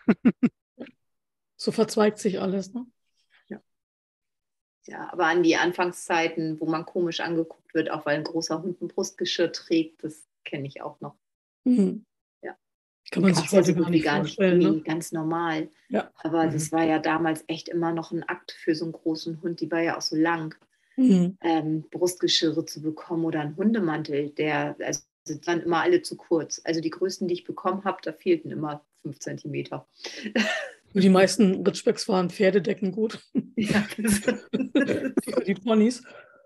So verzweigt sich alles, ne? Ja. Ja, aber an die Anfangszeiten, wo man komisch angeguckt wird, auch weil ein großer Hund ein Brustgeschirr trägt, das kenne ich auch noch. Mhm. Ja. Kann man Gab's sich ja heute so gar gut wie nicht gar nicht. vorstellen, Nee, ne? ganz normal. Ja. Aber Mhm. das war ja damals echt immer noch ein Akt für so einen großen Hund. Die war ja auch so lang. Mhm. Ähm, Brustgeschirre zu bekommen oder einen Hundemantel, der, also die waren immer alle zu kurz. Also die größten, die ich bekommen habe, da fehlten immer fünf Zentimeter. Für die meisten Ritschbecks waren Pferdedecken gut. Ja, das, Für die Ponys.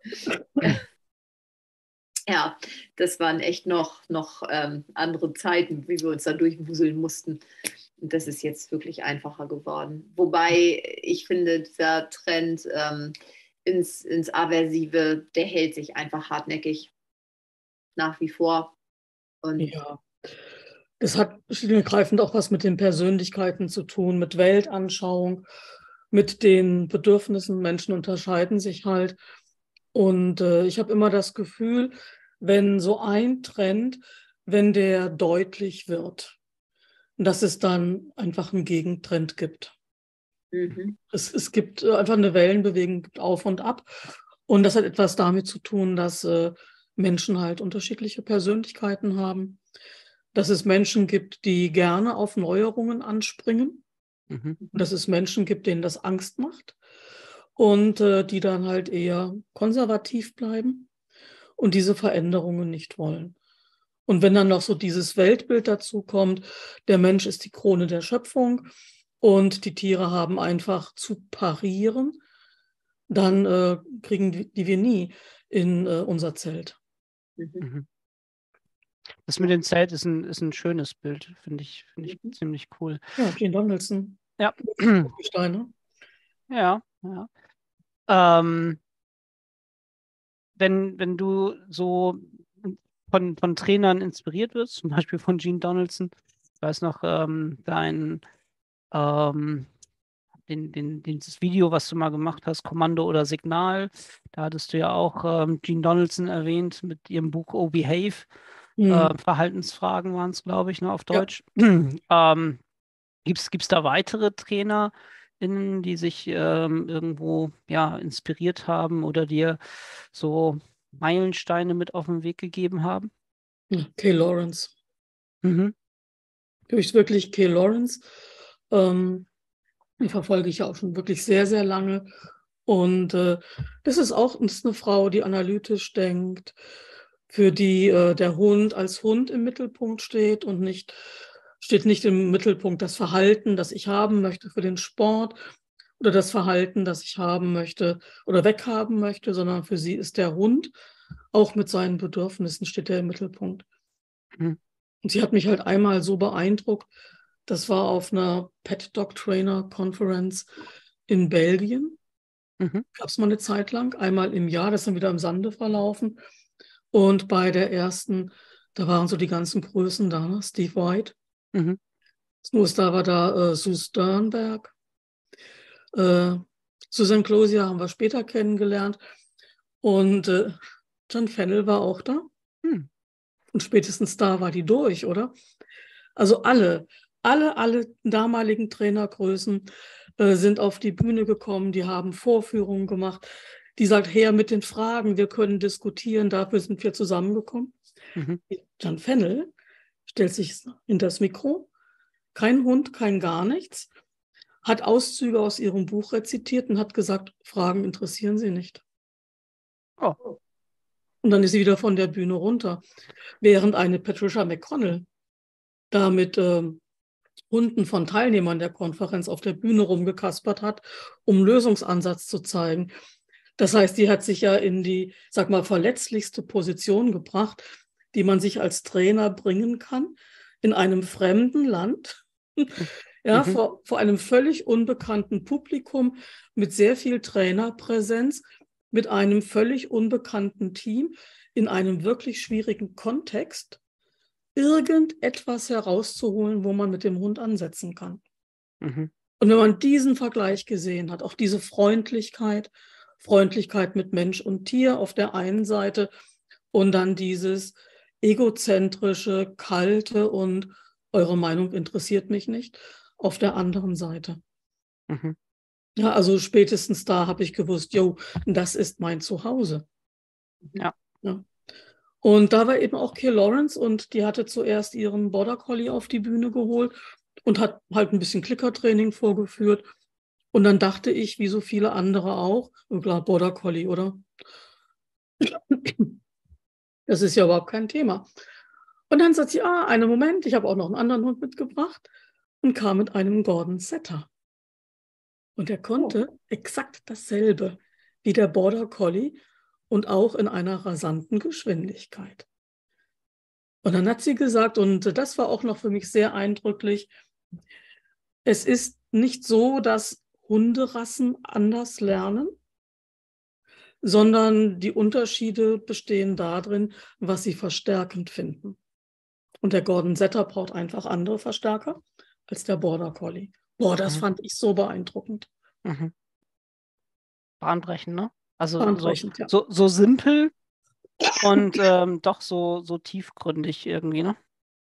ja, das waren echt noch, noch ähm, andere Zeiten, wie wir uns da durchwuseln mussten. Und das ist jetzt wirklich einfacher geworden. Wobei ich finde, dieser Trend ähm, ins, ins Aversive, der hält sich einfach hartnäckig nach wie vor. Und Ja. Das hat schlicht und ergreifend auch was mit den Persönlichkeiten zu tun, mit Weltanschauung, mit den Bedürfnissen. Menschen unterscheiden sich halt. Und äh, ich habe immer das Gefühl, wenn so ein Trend wenn der deutlich wird, dass es dann einfach einen Gegentrend gibt. Mhm. Es, es gibt äh, einfach eine Wellenbewegung, gibt auf und ab. Und das hat etwas damit zu tun, dass äh, Menschen halt unterschiedliche Persönlichkeiten haben. Dass es Menschen gibt, die gerne auf Neuerungen anspringen. Mhm. Dass es Menschen gibt, denen das Angst macht. Und äh, die dann halt eher konservativ bleiben und diese Veränderungen nicht wollen. Und wenn dann noch so dieses Weltbild dazu kommt, der Mensch ist die Krone der Schöpfung und die Tiere haben einfach zu parieren, dann äh, kriegen die, die wir nie in äh, unser Zelt. Mhm. Mhm. Das mit dem Zelt ist ein, ist ein schönes Bild, finde ich, finde ich Mhm. ziemlich cool. Ja, Gene Donaldson. Ja. Steine. Ja, ja. Ähm, wenn, wenn du so von, von Trainern inspiriert wirst, zum Beispiel von Gene Donaldson, ich weiß noch, ähm, dein, ähm, den, den, dieses Video, was du mal gemacht hast, Kommando oder Signal, da hattest du ja auch ähm, Gene Donaldson erwähnt mit ihrem Buch Oh Behave. Hm. Äh, Verhaltensfragen waren es, glaube ich, ne, auf Ja. Deutsch. ähm, Gibt es da weitere TrainerInnen, die sich ähm, irgendwo ja, inspiriert haben oder dir so Meilensteine mit auf den Weg gegeben haben? Kay Lawrence. Mhm. Durch wirklich Kay Lawrence. Ähm, die verfolge ich ja auch schon wirklich sehr, sehr lange. Und äh, das ist auch das ist eine Frau, die analytisch denkt, für die äh, der Hund als Hund im Mittelpunkt steht und nicht, steht nicht im Mittelpunkt das Verhalten, das ich haben möchte für den Sport oder das Verhalten, das ich haben möchte oder weghaben möchte, sondern für sie ist der Hund, auch mit seinen Bedürfnissen, steht er im Mittelpunkt. Mhm. Und sie hat mich halt einmal so beeindruckt, das war auf einer Pet Dog Trainer Conference in Belgien. Mhm. Gab es mal eine Zeit lang, einmal im Jahr, das ist dann wieder im Sande verlaufen. Und bei der ersten, da waren so die ganzen Größen da, ne? Steve White, Mhm. Snowstar war da, äh, Sue Sternberg, äh, Susan Closier haben wir später kennengelernt und äh, John Fennell war auch da. Mhm. Und spätestens da war die durch, oder? Also alle, alle, alle damaligen Trainergrößen äh, sind auf die Bühne gekommen, die haben Vorführungen gemacht. Die sagt, her mit den Fragen, wir können diskutieren, dafür sind wir zusammengekommen. Mhm. John Fennell stellt sich hinter das Mikro, kein Hund, kein gar nichts, hat Auszüge aus ihrem Buch rezitiert und hat gesagt, Fragen interessieren sie nicht. Oh. Und dann ist sie wieder von der Bühne runter. Während eine Patricia McConnell da mit ähm, Hunden von Teilnehmern der Konferenz auf der Bühne rumgekaspert hat, um Lösungsansatz zu zeigen. Das heißt, die hat sich ja in die, sag mal, verletzlichste Position gebracht, die man sich als Trainer bringen kann, in einem fremden Land, ja, Mhm. vor, vor einem völlig unbekannten Publikum, mit sehr viel Trainerpräsenz, mit einem völlig unbekannten Team, in einem wirklich schwierigen Kontext, irgendetwas herauszuholen, wo man mit dem Hund ansetzen kann. Mhm. Und wenn man diesen Vergleich gesehen hat, auch diese Freundlichkeit, Freundlichkeit mit Mensch und Tier auf der einen Seite und dann dieses egozentrische, kalte und eure Meinung interessiert mich nicht auf der anderen Seite. Mhm. Ja, also spätestens da habe ich gewusst, jo, das ist mein Zuhause. Ja. Ja. Und da war eben auch Kay Lawrence und die hatte zuerst ihren Border Collie auf die Bühne geholt und hat halt ein bisschen Klickertraining vorgeführt. Und dann dachte ich, wie so viele andere auch, oh klar, Border Collie, oder? Das ist ja überhaupt kein Thema. Und dann sagt sie, ah, einen Moment, ich habe auch noch einen anderen Hund mitgebracht und kam mit einem Gordon Setter. Und er konnte oh. exakt dasselbe wie der Border Collie und auch in einer rasanten Geschwindigkeit. Und dann hat sie gesagt, und das war auch noch für mich sehr eindrücklich, es ist nicht so, dass Hunderassen anders lernen, sondern die Unterschiede bestehen darin, was sie verstärkend finden. Und der Gordon Setter braucht einfach andere Verstärker als der Border Collie. Boah, das Mhm. fand ich so beeindruckend. Mhm. Bahnbrechend, ne? Also so, Bahnbrechend, ja. so, so simpel, und ähm, doch so, so tiefgründig irgendwie, ne?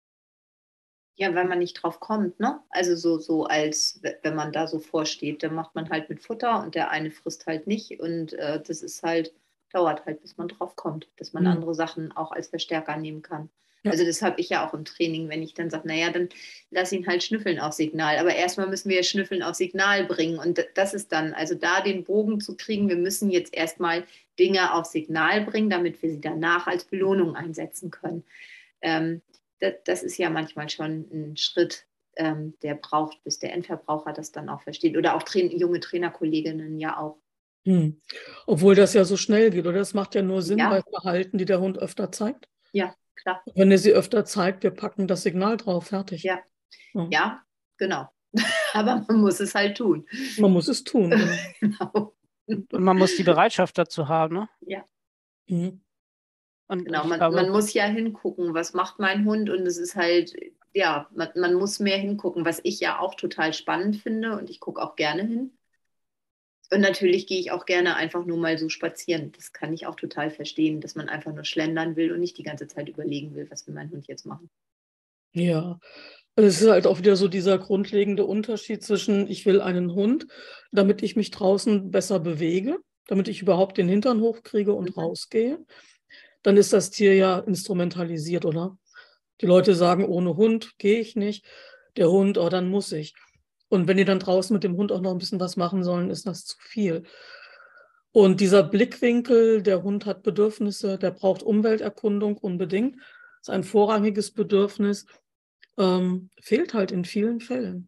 Ja, weil man nicht drauf kommt, ne? Also so, so als w- wenn man da so vorsteht, dann macht man halt mit Futter und der eine frisst halt nicht. Und äh, das ist halt, dauert halt, bis man drauf kommt, dass man Hm. andere Sachen auch als Verstärker nehmen kann. Ja. Also das habe ich ja auch im Training, wenn ich dann sage, naja, dann lass ihn halt schnüffeln auf Signal. Aber erstmal müssen wir ja Schnüffeln auf Signal bringen. Und d- das ist dann, also da den Bogen zu kriegen, wir müssen jetzt erstmal Dinge auf Signal bringen, damit wir sie danach als Belohnung einsetzen können. Ähm, das, das ist ja manchmal schon ein Schritt, ähm, der braucht, bis der Endverbraucher das dann auch versteht. Oder auch Train junge Trainerkolleginnen ja auch. Hm. Obwohl das ja so schnell geht, oder? Das macht ja nur Sinn bei Ja, Verhalten, die der Hund öfter zeigt. ja, klar. Wenn er sie öfter zeigt, wir packen das Signal drauf, fertig. Ja, Ja. ja, genau. Aber man muss es halt tun. Man muss es tun, genau. Genau. Und man muss die Bereitschaft dazu haben, ne? Ja, Mhm. Und genau. ich Man, man glaube, muss ja hingucken, was macht mein Hund? Und es ist halt, ja, man, man muss mehr hingucken, was ich ja auch total spannend finde. Und ich gucke auch gerne hin. Und natürlich gehe ich auch gerne einfach nur mal so spazieren. Das kann ich auch total verstehen, dass man einfach nur schlendern will und nicht die ganze Zeit überlegen will, was will mein Hund jetzt machen. Ja, also es ist halt auch wieder so dieser grundlegende Unterschied zwischen, ich will einen Hund, damit ich mich draußen besser bewege, damit ich überhaupt den Hintern hochkriege und Mhm. rausgehe. Dann ist das Tier ja instrumentalisiert, oder? Die Leute sagen, ohne Hund gehe ich nicht. Der Hund, oh, dann muss ich. Und wenn die dann draußen mit dem Hund auch noch ein bisschen was machen sollen, ist das zu viel. Und dieser Blickwinkel, der Hund hat Bedürfnisse, der braucht Umwelterkundung unbedingt. Das ist ein vorrangiges Bedürfnis, ähm, fehlt halt in vielen Fällen.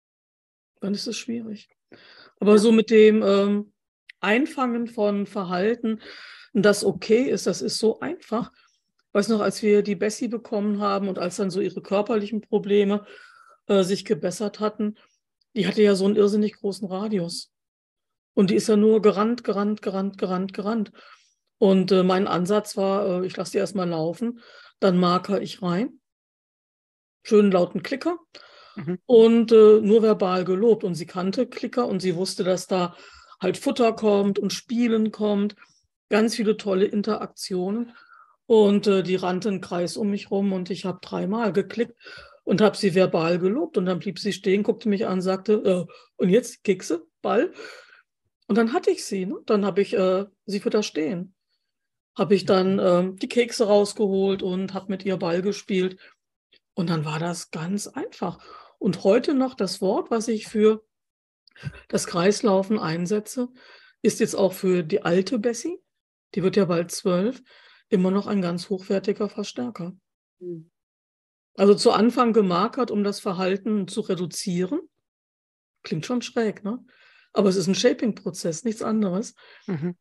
Dann ist es schwierig. Aber Ja. so mit dem ähm, Einfangen von Verhalten, das okay ist, das ist so einfach. Ich weiß noch, als wir die Bessie bekommen haben und als dann so ihre körperlichen Probleme äh, sich gebessert hatten, die hatte ja so einen irrsinnig großen Radius. Und die ist ja nur gerannt, gerannt, gerannt, gerannt, gerannt. Und äh, mein Ansatz war, äh, ich lasse die erstmal laufen, dann marker ich rein, schönen lauten Klicker mhm. und äh, nur verbal gelobt. Und sie kannte Klicker und sie wusste, dass da halt Futter kommt und Spielen kommt, ganz viele tolle Interaktionen. Und äh, die rannte einen Kreis um mich rum und ich habe dreimal geklickt und habe sie verbal gelobt. Und dann blieb sie stehen, guckte mich an, sagte, äh, und jetzt Kekse, Ball. Und dann hatte ich sie. Ne? Dann habe ich äh, sie für da stehen. Habe ich dann äh, die Kekse rausgeholt und habe mit ihr Ball gespielt. Und dann war das ganz einfach. Und heute noch das Wort, was ich für das Kreislaufen einsetze, ist jetzt auch für die alte Bessie, die wird ja bald zwölf, immer noch ein ganz hochwertiger Verstärker. Mhm. Also zu Anfang gemarkert, um das Verhalten zu reduzieren. Klingt schon schräg, ne? Aber es ist ein Shaping-Prozess, nichts anderes. Mhm.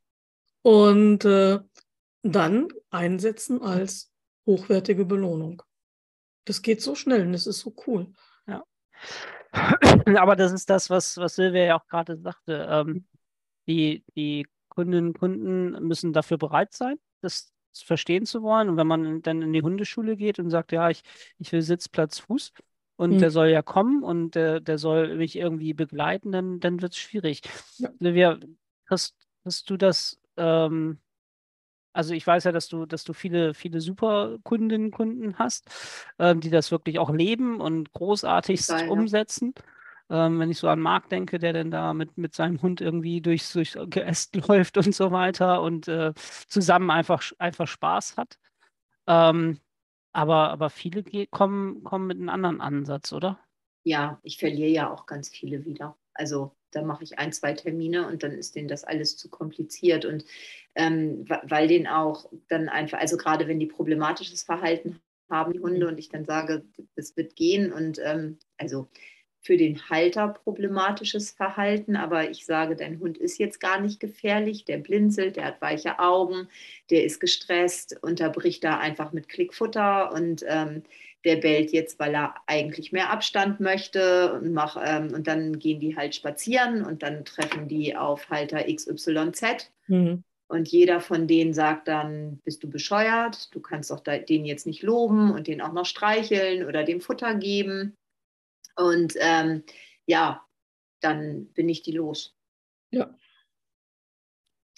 Und äh, dann einsetzen als hochwertige Belohnung. Das geht so schnell und das ist so cool. Ja. Aber das ist das, was, was Silvia ja auch gerade sagte. Ähm, die, die Kundinnen und Kunden müssen dafür bereit sein, das verstehen zu wollen. Und wenn man dann in die Hundeschule geht und sagt, ja, ich, ich will Sitz, Platz, Fuß und Hm. der soll ja kommen und der, der soll mich irgendwie begleiten, dann, dann wird es schwierig. Ja. Silvia, hast, hast du das, ähm, also ich weiß ja, dass du, dass du viele, viele super Kundinnen und Kunden hast, ähm, die das wirklich auch leben und großartigst Total, ja. umsetzen. Ähm, wenn ich so an Marc denke, der dann da mit, mit seinem Hund irgendwie durchs, durchs Geäst läuft und so weiter und äh, zusammen einfach, einfach Spaß hat. Ähm, aber, aber viele ge- kommen, kommen mit einem anderen Ansatz, oder? Ja, ich verliere ja auch ganz viele wieder. Also da mache ich ein, zwei Termine und dann ist denen das alles zu kompliziert. Und ähm, wa- weil denen auch dann einfach, also gerade wenn die problematisches Verhalten haben, die Hunde, und ich dann sage, das wird gehen und ähm, also für den Halter problematisches Verhalten, aber ich sage, dein Hund ist jetzt gar nicht gefährlich, der blinzelt, der hat weiche Augen, der ist gestresst, unterbricht da einfach mit Klickfutter und ähm, der bellt jetzt, weil er eigentlich mehr Abstand möchte und, mach, ähm, und dann gehen die halt spazieren und dann treffen die auf Halter X Y Z. Mhm. Und jeder von denen sagt dann, bist du bescheuert, du kannst doch den jetzt nicht loben und den auch noch streicheln oder dem Futter geben. Und ähm, ja, dann bin ich die los. Ja.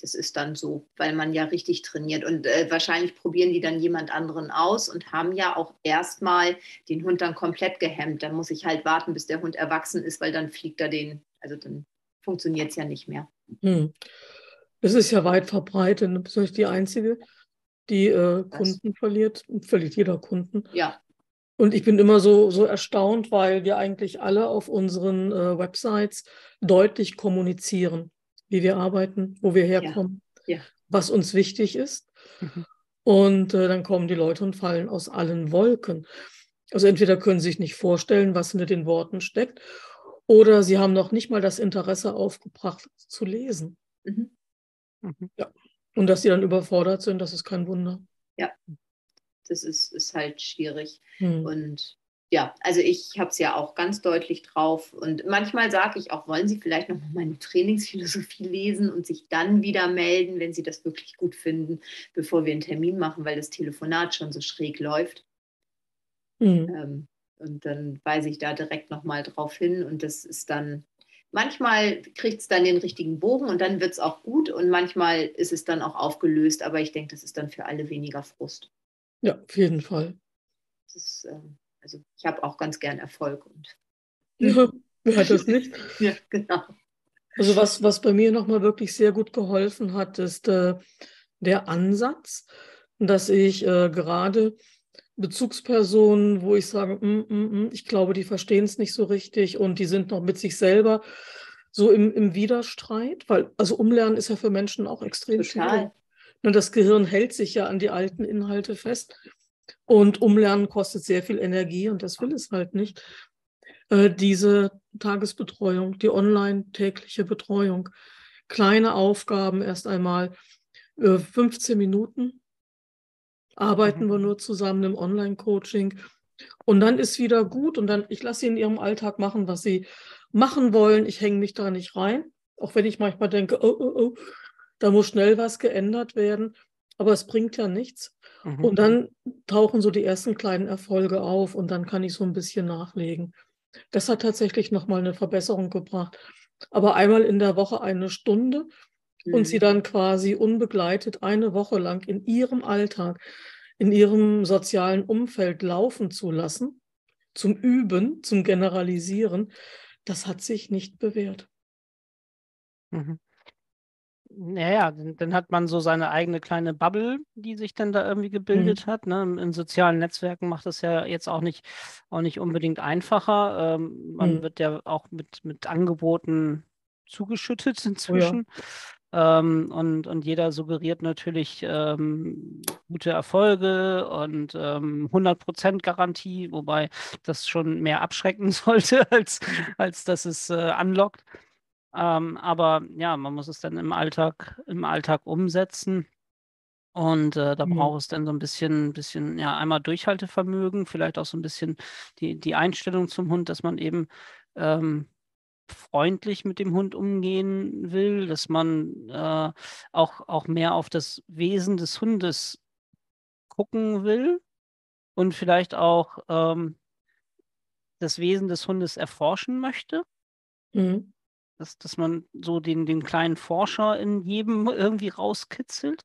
das ist dann so, weil man ja richtig trainiert. Und äh, wahrscheinlich probieren die dann jemand anderen aus und haben ja auch erstmal den Hund dann komplett gehemmt. Dann muss ich halt warten, bis der Hund erwachsen ist, weil dann fliegt er den, also dann funktioniert es ja nicht mehr. Hm. Das ist ja weit verbreitet. Du bist nicht die Einzige, die äh, Kunden verliert. Verliert jeder Kunden. Ja. Und ich bin immer so, so erstaunt, weil wir eigentlich alle auf unseren äh, Websites deutlich kommunizieren, wie wir arbeiten, wo wir herkommen, ja. Ja. was uns wichtig ist. Mhm. Und äh, dann kommen die Leute und fallen aus allen Wolken. Also entweder können sie sich nicht vorstellen, was hinter den Worten steckt, oder sie haben noch nicht mal das Interesse aufgebracht, zu lesen. Mhm. Mhm. Ja. Und dass sie dann überfordert sind, das ist kein Wunder. Ja, das ist, ist halt schwierig. Hm. Und ja, also ich habe es ja auch ganz deutlich drauf. Und manchmal sage ich auch, wollen Sie vielleicht noch mal meine Trainingsphilosophie lesen und sich dann wieder melden, wenn Sie das wirklich gut finden, bevor wir einen Termin machen, weil das Telefonat schon so schräg läuft. Hm. Ähm, und dann weise ich da direkt noch mal drauf hin. Und das ist dann, manchmal kriegt es dann den richtigen Bogen und dann wird es auch gut. Und manchmal ist es dann auch aufgelöst. Aber ich denke, das ist dann für alle weniger Frust. Ja, auf jeden Fall. Das ist, ähm, also ich habe auch ganz gern Erfolg. Und ja, wer hat das nicht? Ja, genau. Also was, was bei mir nochmal wirklich sehr gut geholfen hat, ist äh, der Ansatz, dass ich äh, gerade Bezugspersonen, wo ich sage, mm, mm, mm, ich glaube, die verstehen es nicht so richtig und die sind noch mit sich selber so im, im Widerstreit, weil also Umlernen ist ja für Menschen auch extrem Total. schwierig. Und das Gehirn hält sich ja an die alten Inhalte fest und Umlernen kostet sehr viel Energie und das will es halt nicht. Äh, diese Tagesbetreuung, die online-tägliche Betreuung, kleine Aufgaben erst einmal, äh, fünfzehn Minuten arbeiten wir nur zusammen im Online-Coaching und dann ist wieder gut und dann, ich lasse sie in ihrem Alltag machen, was sie machen wollen. Ich hänge mich da nicht rein, auch wenn ich manchmal denke, oh, oh, oh, da muss schnell was geändert werden, aber es bringt ja nichts. Mhm. Und dann tauchen so die ersten kleinen Erfolge auf und dann kann ich so ein bisschen nachlegen. Das hat tatsächlich nochmal eine Verbesserung gebracht. Aber einmal in der Woche eine Stunde und sie dann quasi unbegleitet eine Woche lang in ihrem Alltag, in ihrem sozialen Umfeld laufen zu lassen, zum Üben, zum Generalisieren, das hat sich nicht bewährt. Mhm. Naja, dann, dann hat man so seine eigene kleine Bubble, die sich dann da irgendwie gebildet Mhm. hat. Ne? In sozialen Netzwerken macht das ja jetzt auch nicht, auch nicht unbedingt einfacher. Ähm, man Mhm. wird ja auch mit, mit Angeboten zugeschüttet Oh ja. inzwischen. Ähm, und, und jeder suggeriert natürlich ähm, gute Erfolge und ähm, hundert Prozent Garantie, wobei das schon mehr abschrecken sollte, als, als dass es äh, anlockt. Ähm, aber ja, man muss es dann im Alltag, im Alltag umsetzen. Und äh, da Mhm. braucht es dann so ein bisschen, bisschen, ja, einmal Durchhaltevermögen, vielleicht auch so ein bisschen die, die Einstellung zum Hund, dass man eben ähm, freundlich mit dem Hund umgehen will, dass man äh, auch, auch mehr auf das Wesen des Hundes gucken will und vielleicht auch ähm, das Wesen des Hundes erforschen möchte. Mhm. Dass, dass man so den, den kleinen Forscher in jedem irgendwie rauskitzelt.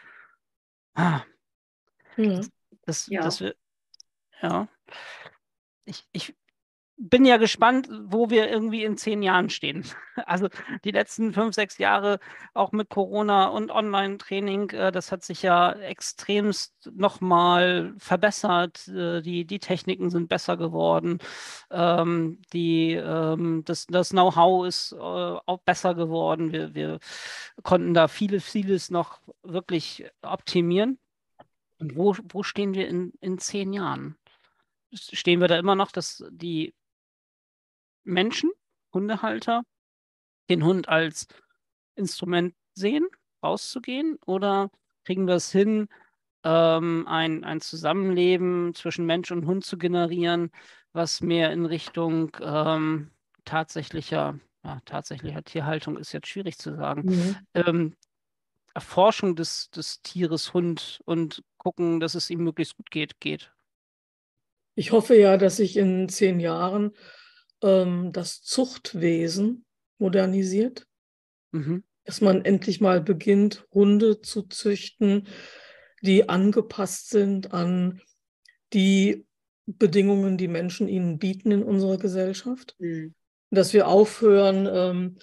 Ah, Ja. das, das, Ja. das, wir- ja. Ich, ich bin ja gespannt, wo wir irgendwie in zehn Jahren stehen. Also die letzten fünf, sechs Jahre, auch mit Corona und Online-Training, äh, das hat sich ja extremst nochmal verbessert. Äh, die, die Techniken sind besser geworden. Ähm, die, ähm, das das Know-how ist äh, auch besser geworden. Wir, wir konnten da vieles, vieles noch wirklich optimieren. Und wo, wo stehen wir in, in zehn Jahren? Stehen wir da immer noch, dass die Menschen, Hundehalter, den Hund als Instrument sehen, rauszugehen? Oder kriegen wir es hin, ähm, ein, ein Zusammenleben zwischen Mensch und Hund zu generieren, was mehr in Richtung ähm, tatsächlicher, ja, tatsächlicher Tierhaltung ist jetzt schwierig zu sagen, Mhm. ähm, Erforschung des, des Tieres Hund und gucken, dass es ihm möglichst gut geht, geht. Ich hoffe ja, dass sich in zehn Jahren ähm, das Zuchtwesen modernisiert. Mhm. dass man endlich mal beginnt, Hunde zu züchten, die angepasst sind an die Bedingungen, die Menschen ihnen bieten in unserer Gesellschaft. Mhm. Dass wir aufhören, ähm,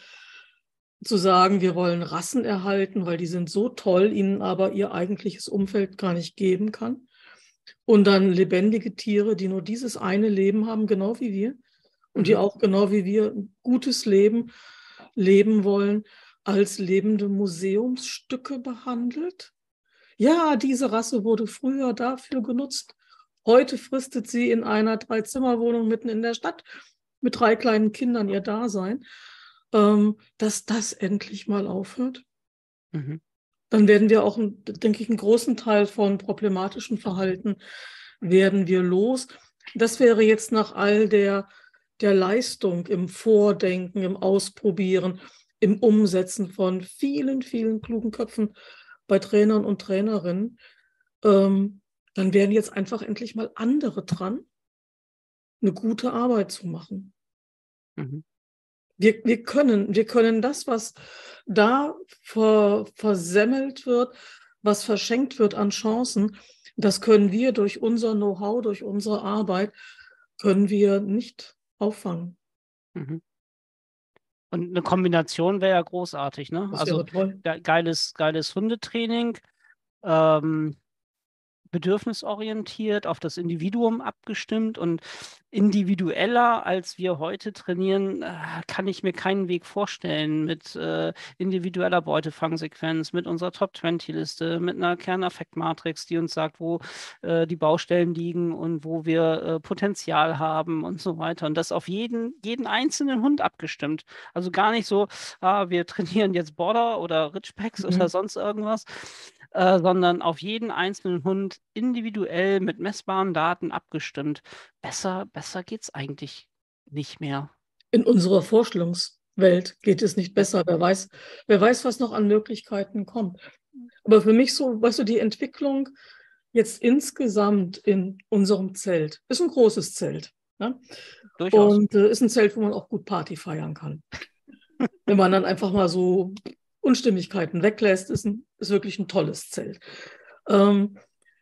zu sagen, wir wollen Rassen erhalten, weil die sind so toll, ihnen aber ihr eigentliches Umfeld gar nicht geben kann. Und dann lebendige Tiere, die nur dieses eine Leben haben, genau wie wir, und mhm. die auch genau wie wir ein gutes Leben leben wollen, als lebende Museumsstücke behandelt. Ja, diese Rasse wurde früher dafür genutzt. Heute fristet sie in einer Dreizimmerwohnung mitten in der Stadt mit drei kleinen Kindern ihr Dasein. Ähm, dass das endlich mal aufhört. Mhm. Dann werden wir auch, denke ich, einen großen Teil von problematischem Verhalten werden wir los. Das wäre jetzt nach all der, der Leistung im Vordenken, im Ausprobieren, im Umsetzen von vielen, vielen klugen Köpfen bei Trainern und Trainerinnen, ähm, dann wären jetzt einfach endlich mal andere dran, eine gute Arbeit zu machen. Mhm. Wir, wir, können, wir können das, was da ver, versemmelt wird, was verschenkt wird an Chancen, das können wir durch unser Know-how, durch unsere Arbeit, können wir nicht auffangen. Mhm. Und eine Kombination wäre ja großartig, ne? Das also wäre toll. Geiles, geiles Hundetraining, ähm, bedürfnisorientiert, auf das Individuum abgestimmt und individueller, als wir heute trainieren, äh, kann ich mir keinen Weg vorstellen mit äh, individueller Beutefangsequenz, mit unserer Top zwanzig Liste, mit einer Kernaffektmatrix, die uns sagt, wo äh, die Baustellen liegen und wo wir äh, Potenzial haben und so weiter. Und das auf jeden, jeden einzelnen Hund abgestimmt. Also gar nicht so, ah, wir trainieren jetzt Border oder Ridgebacks mhm. oder sonst irgendwas, Äh, sondern auf jeden einzelnen Hund individuell mit messbaren Daten abgestimmt. Besser, besser geht es eigentlich nicht mehr. In unserer Vorstellungswelt geht es nicht besser. Wer weiß, wer weiß, was noch an Möglichkeiten kommt. Aber für mich so, weißt du, die Entwicklung jetzt insgesamt in unserem Zelt ist ein großes Zelt. Ne? Durchaus. Und äh, ist ein Zelt, wo man auch gut Party feiern kann. Wenn man dann einfach mal so Unstimmigkeiten weglässt, ist, ein, ist wirklich ein tolles Zelt. Ähm,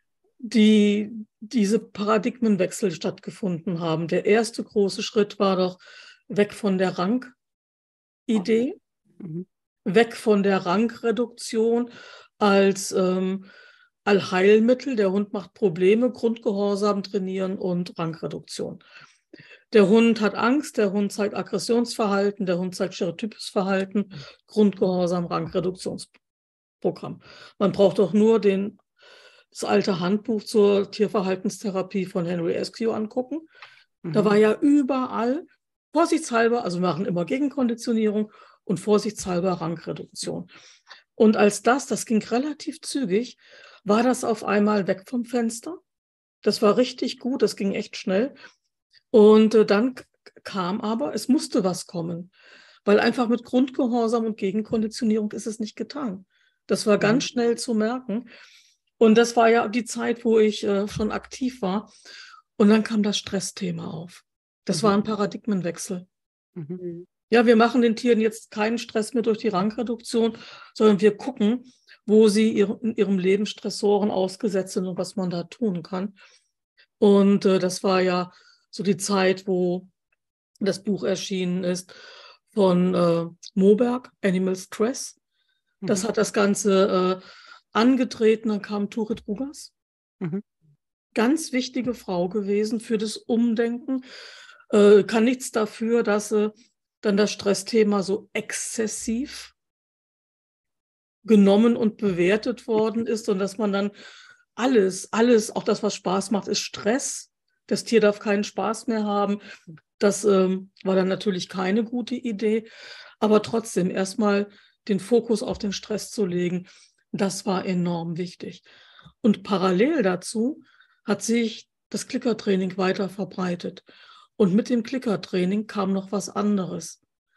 die diese Paradigmenwechsel stattgefunden haben. Der erste große Schritt war doch weg von der Rang-Idee, mhm. weg von der Rangreduktion als ähm, Allheilmittel. Der Hund macht Probleme, Grundgehorsam trainieren und Rangreduktion. Der Hund hat Angst, der Hund zeigt Aggressionsverhalten, der Hund zeigt stereotypes Verhalten, Grundgehorsam, Rangreduktionsprogramm. Man braucht doch nur den, das alte Handbuch zur Tierverhaltenstherapie von Henry Eskew angucken. Mhm. Da war ja überall, vorsichtshalber, also wir machen immer Gegenkonditionierung und vorsichtshalber Rangreduktion. Und als das, das ging relativ zügig, war das auf einmal weg vom Fenster. Das war richtig gut, das ging echt schnell. Und äh, dann kam aber, es musste was kommen, weil einfach mit Grundgehorsam und Gegenkonditionierung ist es nicht getan. Das war ganz schnell zu merken. Und das war ja die Zeit, wo ich äh, schon aktiv war. Und dann kam das Stressthema auf. Das mhm. war ein Paradigmenwechsel. Mhm. Ja, wir machen den Tieren jetzt keinen Stress mehr durch die Rangreduktion, sondern wir gucken, wo sie ihr, in ihrem Leben Stressoren ausgesetzt sind und was man da tun kann. Und äh, das war ja so die Zeit, wo das Buch erschienen ist von äh, Moberg, Animal Stress. Das mhm. hat das Ganze äh, angetreten, dann kam Turit Rugas. Mhm. Ganz wichtige Frau gewesen für das Umdenken. Äh, kann nichts dafür, dass äh, dann das Stressthema so exzessiv genommen und bewertet worden ist und dass man dann alles, alles, auch das, was Spaß macht, ist Stress. Das Tier darf keinen Spaß mehr haben. Das ähm, war dann natürlich keine gute Idee. Aber trotzdem erstmal den Fokus auf den Stress zu legen, das war enorm wichtig. Und parallel dazu hat sich das Klickertraining weiter verbreitet. Und mit dem Klickertraining kam noch was anderes.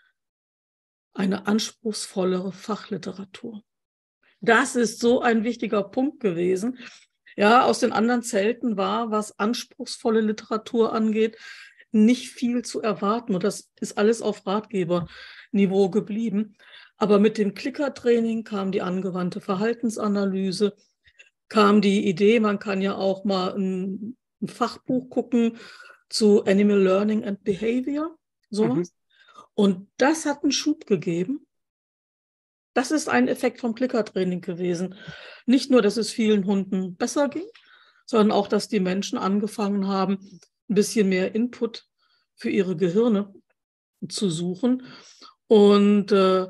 Eine anspruchsvollere Fachliteratur. Das ist so ein wichtiger Punkt gewesen. Ja, aus den anderen Zelten war, was anspruchsvolle Literatur angeht, nicht viel zu erwarten. Und das ist alles auf Ratgeberniveau geblieben. Aber mit dem Clicker-Training kam die angewandte Verhaltensanalyse, kam die Idee, man kann ja auch mal ein, ein Fachbuch gucken zu Animal Learning and Behavior, sowas. Mhm. Und das hat einen Schub gegeben. Das ist ein Effekt vom Clicker-Training gewesen. Nicht nur, dass es vielen Hunden besser ging, sondern auch, dass die Menschen angefangen haben, ein bisschen mehr Input für ihre Gehirne zu suchen. Und äh,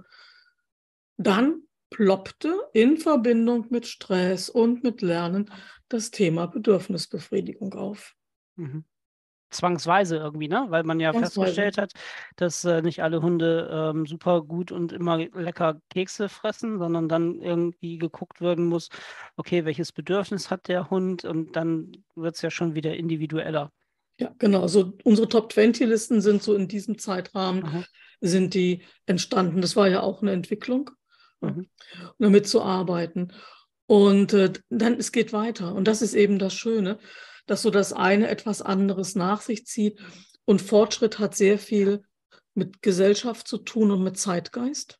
dann ploppte in Verbindung mit Stress und mit Lernen das Thema Bedürfnisbefriedigung auf. Mhm. Zwangsweise irgendwie, ne? Weil man ja festgestellt hat, dass äh, nicht alle Hunde ähm, super gut und immer lecker Kekse fressen, sondern dann irgendwie geguckt werden muss, okay, welches Bedürfnis hat der Hund, und dann wird es ja schon wieder individueller. Ja, genau. Also unsere Top zwanzig Listen sind so in diesem Zeitrahmen, Aha. sind die entstanden. Das war ja auch eine Entwicklung, mhm. ja, damit zu arbeiten. Und äh, dann, es geht weiter. Und das ist eben das Schöne, dass so das eine etwas anderes nach sich zieht. Und Fortschritt hat sehr viel mit Gesellschaft zu tun und mit Zeitgeist.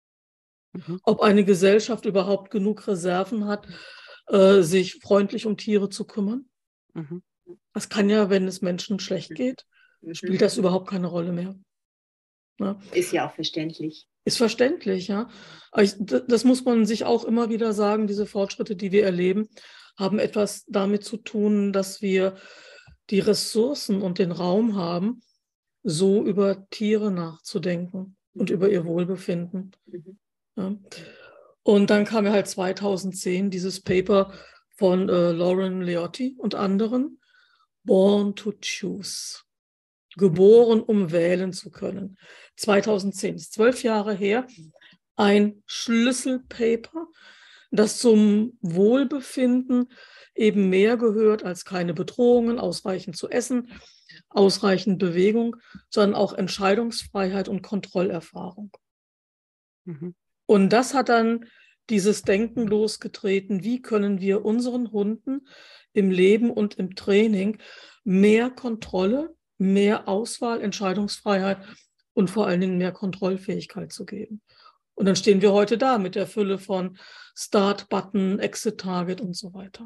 Mhm. Ob eine Gesellschaft überhaupt genug Reserven hat, äh, sich freundlich um Tiere zu kümmern. Mhm. Das kann ja, wenn es Menschen schlecht geht, mhm. spielt das überhaupt keine Rolle mehr. Ja. Ist ja auch verständlich. Ist verständlich, ja. Aber ich, das muss man sich auch immer wieder sagen, diese Fortschritte, die wir erleben, haben etwas damit zu tun, dass wir die Ressourcen und den Raum haben, so über Tiere nachzudenken und über ihr Wohlbefinden. Mhm. Ja. Und dann kam ja halt zweitausendzehn dieses Paper von äh, Lauren Leotti und anderen, Born to Choose. Geboren, um wählen zu können. zweitausendzehn, ist zwölf Jahre her, ein Schlüsselpaper, das zum Wohlbefinden eben mehr gehört als keine Bedrohungen, ausreichend zu essen, ausreichend Bewegung, sondern auch Entscheidungsfreiheit und Kontrollerfahrung. Mhm. Und das hat dann dieses Denken losgetreten, wie können wir unseren Hunden im Leben und im Training mehr Kontrolle, mehr Auswahl, Entscheidungsfreiheit und vor allen Dingen mehr Kontrollfähigkeit zu geben. Und dann stehen wir heute da mit der Fülle von Start-Button, Exit-Target und so weiter.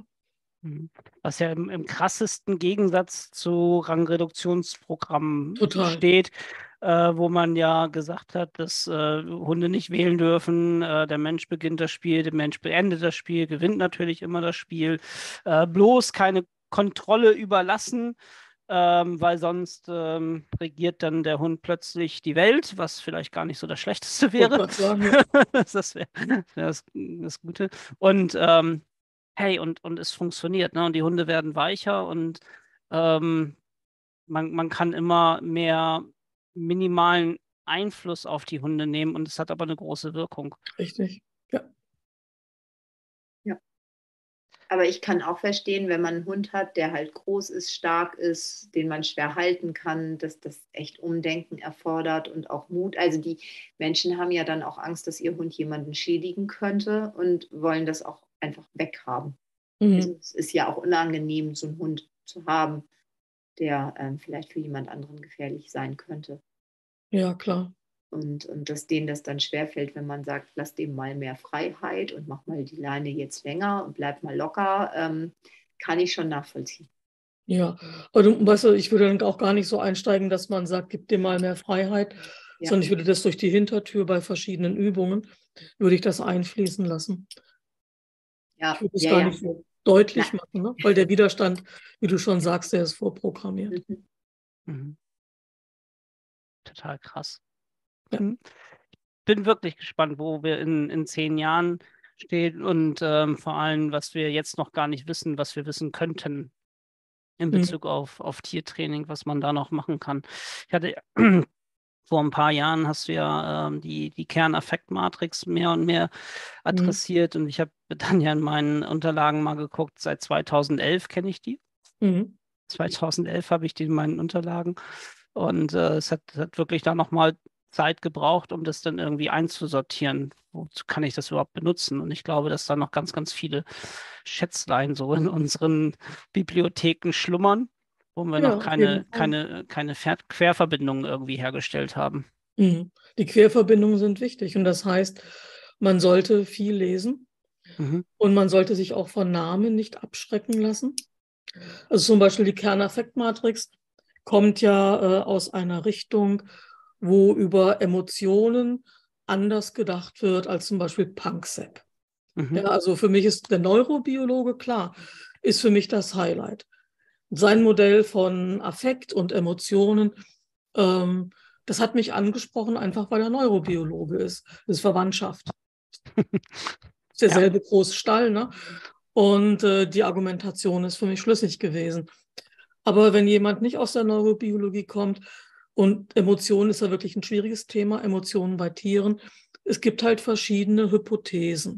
Was ja im, im krassesten Gegensatz zu Rangreduktionsprogrammen steht, äh, wo man ja gesagt hat, dass äh, Hunde nicht wählen dürfen, äh, der Mensch beginnt das Spiel, der Mensch beendet das Spiel, gewinnt natürlich immer das Spiel, äh, bloß keine Kontrolle überlassen, ähm, weil sonst ähm, regiert dann der Hund plötzlich die Welt, was vielleicht gar nicht so das Schlechteste wäre. Sagen, ja. Das wäre wär das, das Gute. Und ähm, hey, und, und es funktioniert, ne? Und die Hunde werden weicher und ähm, man, man kann immer mehr minimalen Einfluss auf die Hunde nehmen, und es hat aber eine große Wirkung. Richtig, ja. Ja. Aber ich kann auch verstehen, wenn man einen Hund hat, der halt groß ist, stark ist, den man schwer halten kann, dass das echt Umdenken erfordert und auch Mut. Also die Menschen haben ja dann auch Angst, dass ihr Hund jemanden schädigen könnte und wollen das auch einfach weghaben. Mhm. Also es ist ja auch unangenehm, so einen Hund zu haben, der ähm, vielleicht für jemand anderen gefährlich sein könnte. Ja, klar. Und, und dass denen das dann schwerfällt, wenn man sagt, lass dem mal mehr Freiheit und mach mal die Leine jetzt länger und bleib mal locker, ähm, kann ich schon nachvollziehen. Ja, aber du weißt, ich würde dann auch gar nicht so einsteigen, dass man sagt, gib dir mal mehr Freiheit, ja. sondern ich würde das durch die Hintertür bei verschiedenen Übungen, würde ich das einfließen lassen. Ja, ich würde es ja, gar ja. nicht so deutlich Na. machen, ne? Weil der Widerstand, wie du schon sagst, der ist vorprogrammiert. Mhm. Mhm. Total krass. Ja. Ich bin wirklich gespannt, wo wir in, in zehn Jahren stehen und ähm, vor allem, was wir jetzt noch gar nicht wissen, was wir wissen könnten in Bezug mhm. auf, auf Tiertraining, was man da noch machen kann. Ich hatte vor ein paar Jahren hast du ja ähm, die, die Kernaffektmatrix mehr und mehr adressiert mhm. und ich habe dann ja in meinen Unterlagen mal geguckt, seit zweitausendelf kenne ich die. Mhm. zweitausendelf habe ich die in meinen Unterlagen und äh, es hat, hat wirklich da nochmal Zeit gebraucht, um das dann irgendwie einzusortieren. Wozu kann ich das überhaupt benutzen? Und ich glaube, dass da noch ganz, ganz viele Schätzlein so in unseren Bibliotheken schlummern, wo wir ja, noch keine, keine, keine Querverbindungen irgendwie hergestellt haben. Mhm. Die Querverbindungen sind wichtig und das heißt, man sollte viel lesen Mhm. und man sollte sich auch von Namen nicht abschrecken lassen. Also zum Beispiel die Kernaffektmatrix kommt ja äh, aus einer Richtung, wo über Emotionen anders gedacht wird als zum Beispiel Panksepp. Mhm. Ja, also für mich ist der Neurobiologe, klar, ist für mich das Highlight. Sein Modell von Affekt und Emotionen, ähm, das hat mich angesprochen, einfach weil er Neurobiologe ist. Das ist Verwandtschaft. Ist Ja. derselbe große Stall, ne? Und äh, die Argumentation ist für mich schlüssig gewesen. Aber wenn jemand nicht aus der Neurobiologie kommt, und Emotionen ist ja wirklich ein schwieriges Thema, Emotionen bei Tieren, es gibt halt verschiedene Hypothesen.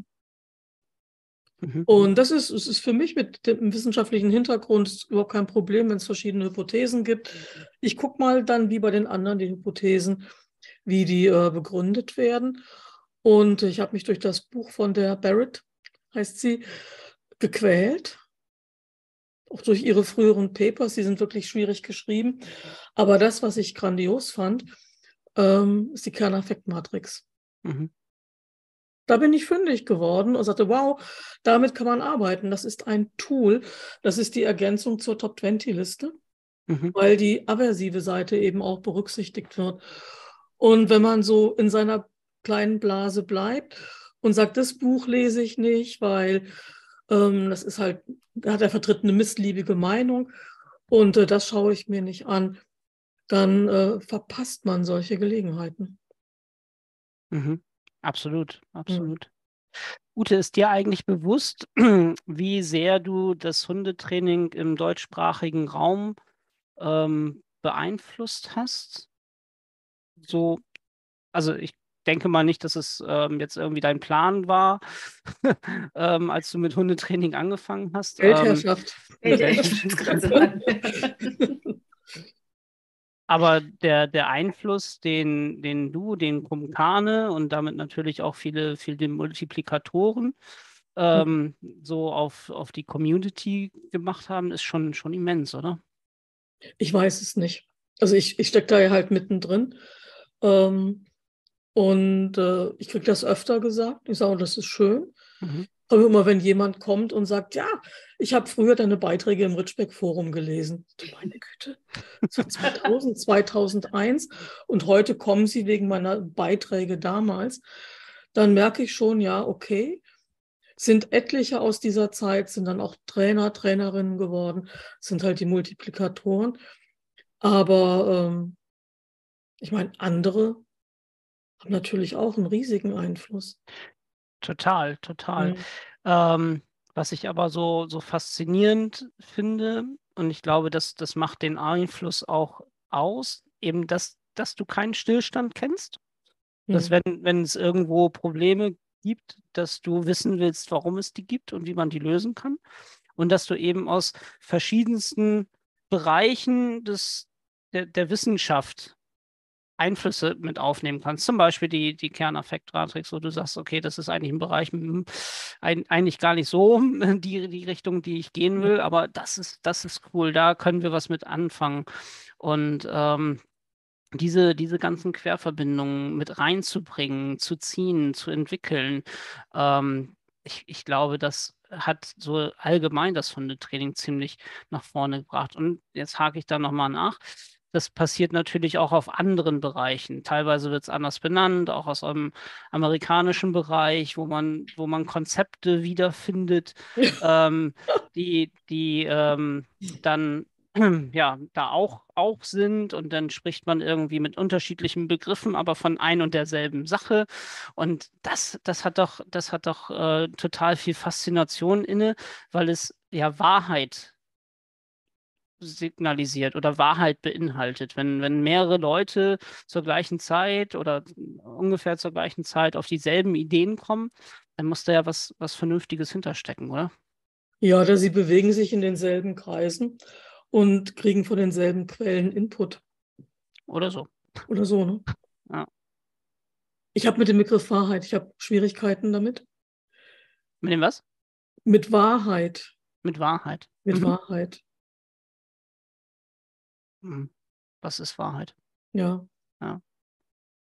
Mhm. Und das ist, es ist für mich mit dem wissenschaftlichen Hintergrund ist überhaupt kein Problem, wenn es verschiedene Hypothesen gibt. Ich gucke mal dann, wie bei den anderen die Hypothesen, wie die äh, begründet werden. Und ich habe mich durch das Buch von der Barrett, heißt sie, gequält. Auch durch ihre früheren Papers, die sind wirklich schwierig geschrieben. Aber das, was ich grandios fand, ähm, ist die Kernaffektmatrix. Mhm. Da bin ich fündig geworden und sagte, wow, damit kann man arbeiten. Das ist ein Tool. Das ist die Ergänzung zur Top zwanzig Liste, Mhm. weil die aversive Seite eben auch berücksichtigt wird. Und wenn man so in seiner kleinen Blase bleibt und sagt, das Buch lese ich nicht, weil ähm, das ist halt, da hat er vertritt eine missliebige Meinung und äh, das schaue ich mir nicht an, dann äh, verpasst man solche Gelegenheiten. Mhm. Absolut, Hm. absolut. Ute, ist dir eigentlich bewusst, wie sehr du das Hundetraining im deutschsprachigen Raum ähm, beeinflusst hast? So, also ich denke mal nicht, dass es ähm, jetzt irgendwie dein Plan war, ähm, als du mit Hundetraining angefangen hast. Ähm, Weltherrschaft. mit Ich wollte es gerade sagen. Aber der, der Einfluss, den, den du, den Kumkane und damit natürlich auch viele, viele Multiplikatoren ähm, so auf, auf die Community gemacht haben, ist schon, schon immens, oder? Ich weiß es nicht. Also ich, ich stecke da ja halt mittendrin. Ähm, und äh, ich kriege das öfter gesagt. Ich sage, das ist schön. Mhm. Aber immer wenn jemand kommt und sagt, ja, ich habe früher deine Beiträge im Ritschbeck-Forum gelesen. Meine Güte, das war zweitausend, zweitausendeins und heute kommen sie wegen meiner Beiträge damals. Dann merke ich schon, ja, okay, sind etliche aus dieser Zeit, sind dann auch Trainer, Trainerinnen geworden, sind halt die Multiplikatoren. Aber ähm, ich meine, andere haben natürlich auch einen riesigen Einfluss. Total, total. Mhm. Ähm, was ich aber so, so faszinierend finde, und ich glaube, dass das macht den Einfluss auch aus, eben, dass, dass du keinen Stillstand kennst. Dass Mhm. wenn, wenn es irgendwo Probleme gibt, dass du wissen willst, warum es die gibt und wie man die lösen kann. Und dass du eben aus verschiedensten Bereichen des, der, der Wissenschaft Einflüsse mit aufnehmen kannst. Zum Beispiel die, die Kernaffektmatrix, wo du sagst, okay, das ist eigentlich ein Bereich, hm, ein, eigentlich gar nicht so die, die Richtung, die ich gehen will, aber das ist, das ist cool, da können wir was mit anfangen. Und ähm, diese, diese ganzen Querverbindungen mit reinzubringen, zu ziehen, zu entwickeln, ähm, ich, ich glaube, das hat so allgemein das Hundetraining ziemlich nach vorne gebracht. Und jetzt hake ich da nochmal nach. Das passiert natürlich auch auf anderen Bereichen. Teilweise wird es anders benannt, auch aus einem amerikanischen Bereich, wo man, wo man Konzepte wiederfindet, ähm, die, die ähm, dann ja, da auch, auch sind und dann spricht man irgendwie mit unterschiedlichen Begriffen, aber von ein und derselben Sache. Und das, das hat doch, das hat doch äh, total viel Faszination inne, weil es ja Wahrheit signalisiert oder Wahrheit beinhaltet. Wenn, wenn mehrere Leute zur gleichen Zeit oder ungefähr zur gleichen Zeit auf dieselben Ideen kommen, dann muss da ja was, was Vernünftiges hinterstecken, oder? Ja, oder sie bewegen sich in denselben Kreisen und kriegen von denselben Quellen Input Oder so. oder so, ne? Ja. Ich habe mit dem Begriff Wahrheit, ich habe Schwierigkeiten damit. Mit dem was? Mit Wahrheit, Mit Wahrheit. mit Mhm. Wahrheit, Mhm. Was ist Wahrheit? ja. Ja.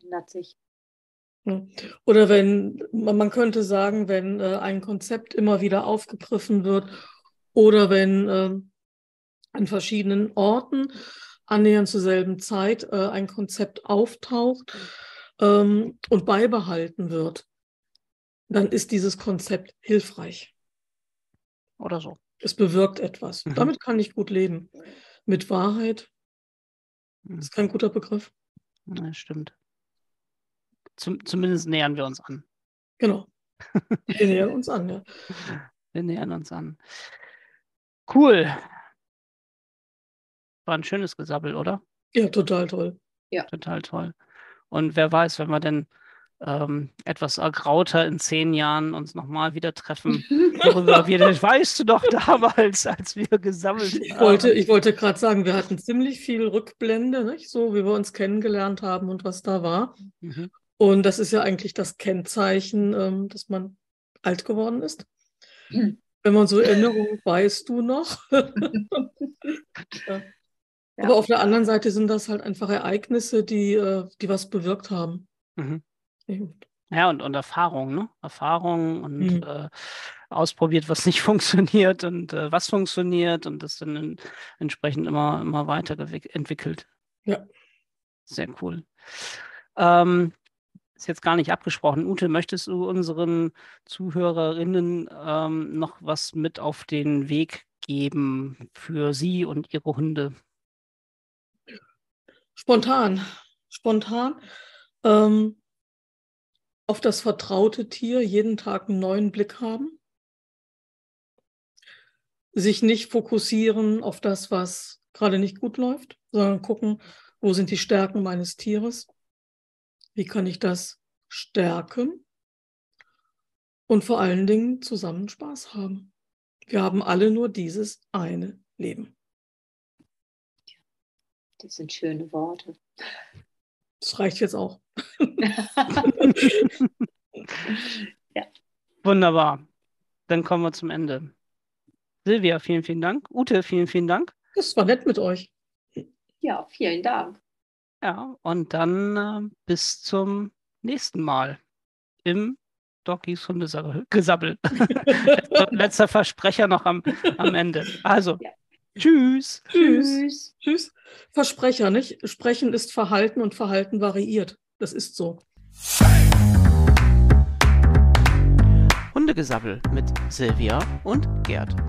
ändert sich. Oder wenn, man könnte sagen, wenn äh, ein Konzept immer wieder aufgegriffen wird oder wenn äh, an verschiedenen Orten annähernd zur selben Zeit äh, ein Konzept auftaucht ähm, und beibehalten wird, dann ist dieses Konzept hilfreich. Oder so. Es bewirkt etwas. Mhm. Damit kann ich gut leben. Mit Wahrheit ist kein guter Begriff. Ja, stimmt. Zum, zumindest nähern wir uns an. Genau. Wir nähern uns an, ja. Wir nähern uns an. Cool. War ein schönes Gesabbel, oder? Ja, total toll. Ja. Total toll. Und wer weiß, wenn wir denn ähm, etwas ergrauter in zehn Jahren uns nochmal wieder treffen, worüber wir, das weißt du doch damals, als wir gesammelt Ich haben. wollte, ich wollte gerade sagen, wir hatten ziemlich viel Rückblende, nicht? So wie wir uns kennengelernt haben und was da war. Mhm. Und das ist ja eigentlich das Kennzeichen, ähm, dass man alt geworden ist. Mhm. Wenn man so Erinnerungen, weißt du noch. Ja. Ja. Aber auf der anderen Seite sind das halt einfach Ereignisse, die, äh, die was bewirkt haben. Mhm. Ja. Ja, und, und Erfahrung, ne? Erfahrung und Mhm. äh, ausprobiert, was nicht funktioniert und äh, was funktioniert und das dann in, entsprechend immer, immer weiterentwickelt. Ja. Sehr cool. Ähm, ist jetzt gar nicht abgesprochen. Ute, möchtest du unseren Zuhörerinnen ähm, noch was mit auf den Weg geben für sie und ihre Hunde? Spontan. Spontan. Ähm, auf das vertraute Tier jeden Tag einen neuen Blick haben. Sich nicht fokussieren auf das, was gerade nicht gut läuft, sondern gucken, wo sind die Stärken meines Tieres? Wie kann ich das stärken? Und vor allen Dingen zusammen Spaß haben. Wir haben alle nur dieses eine Leben. Das sind schöne Worte. Das reicht jetzt auch. Ja. Wunderbar. Dann kommen wir zum Ende. Silvia, vielen, vielen Dank. Ute, vielen, vielen Dank. Das war nett mit euch. Ja, vielen Dank. Ja, und dann äh, bis zum nächsten Mal im Doggies Hundegesabbel. letzter, letzter Versprecher noch am, am Ende. Also, Ja. tschüss. Tschüss. Tschüss. Versprecher, nicht? Sprechen ist Verhalten und Verhalten variiert. Das ist so. Hundegesabbel mit Silvia und Gerd.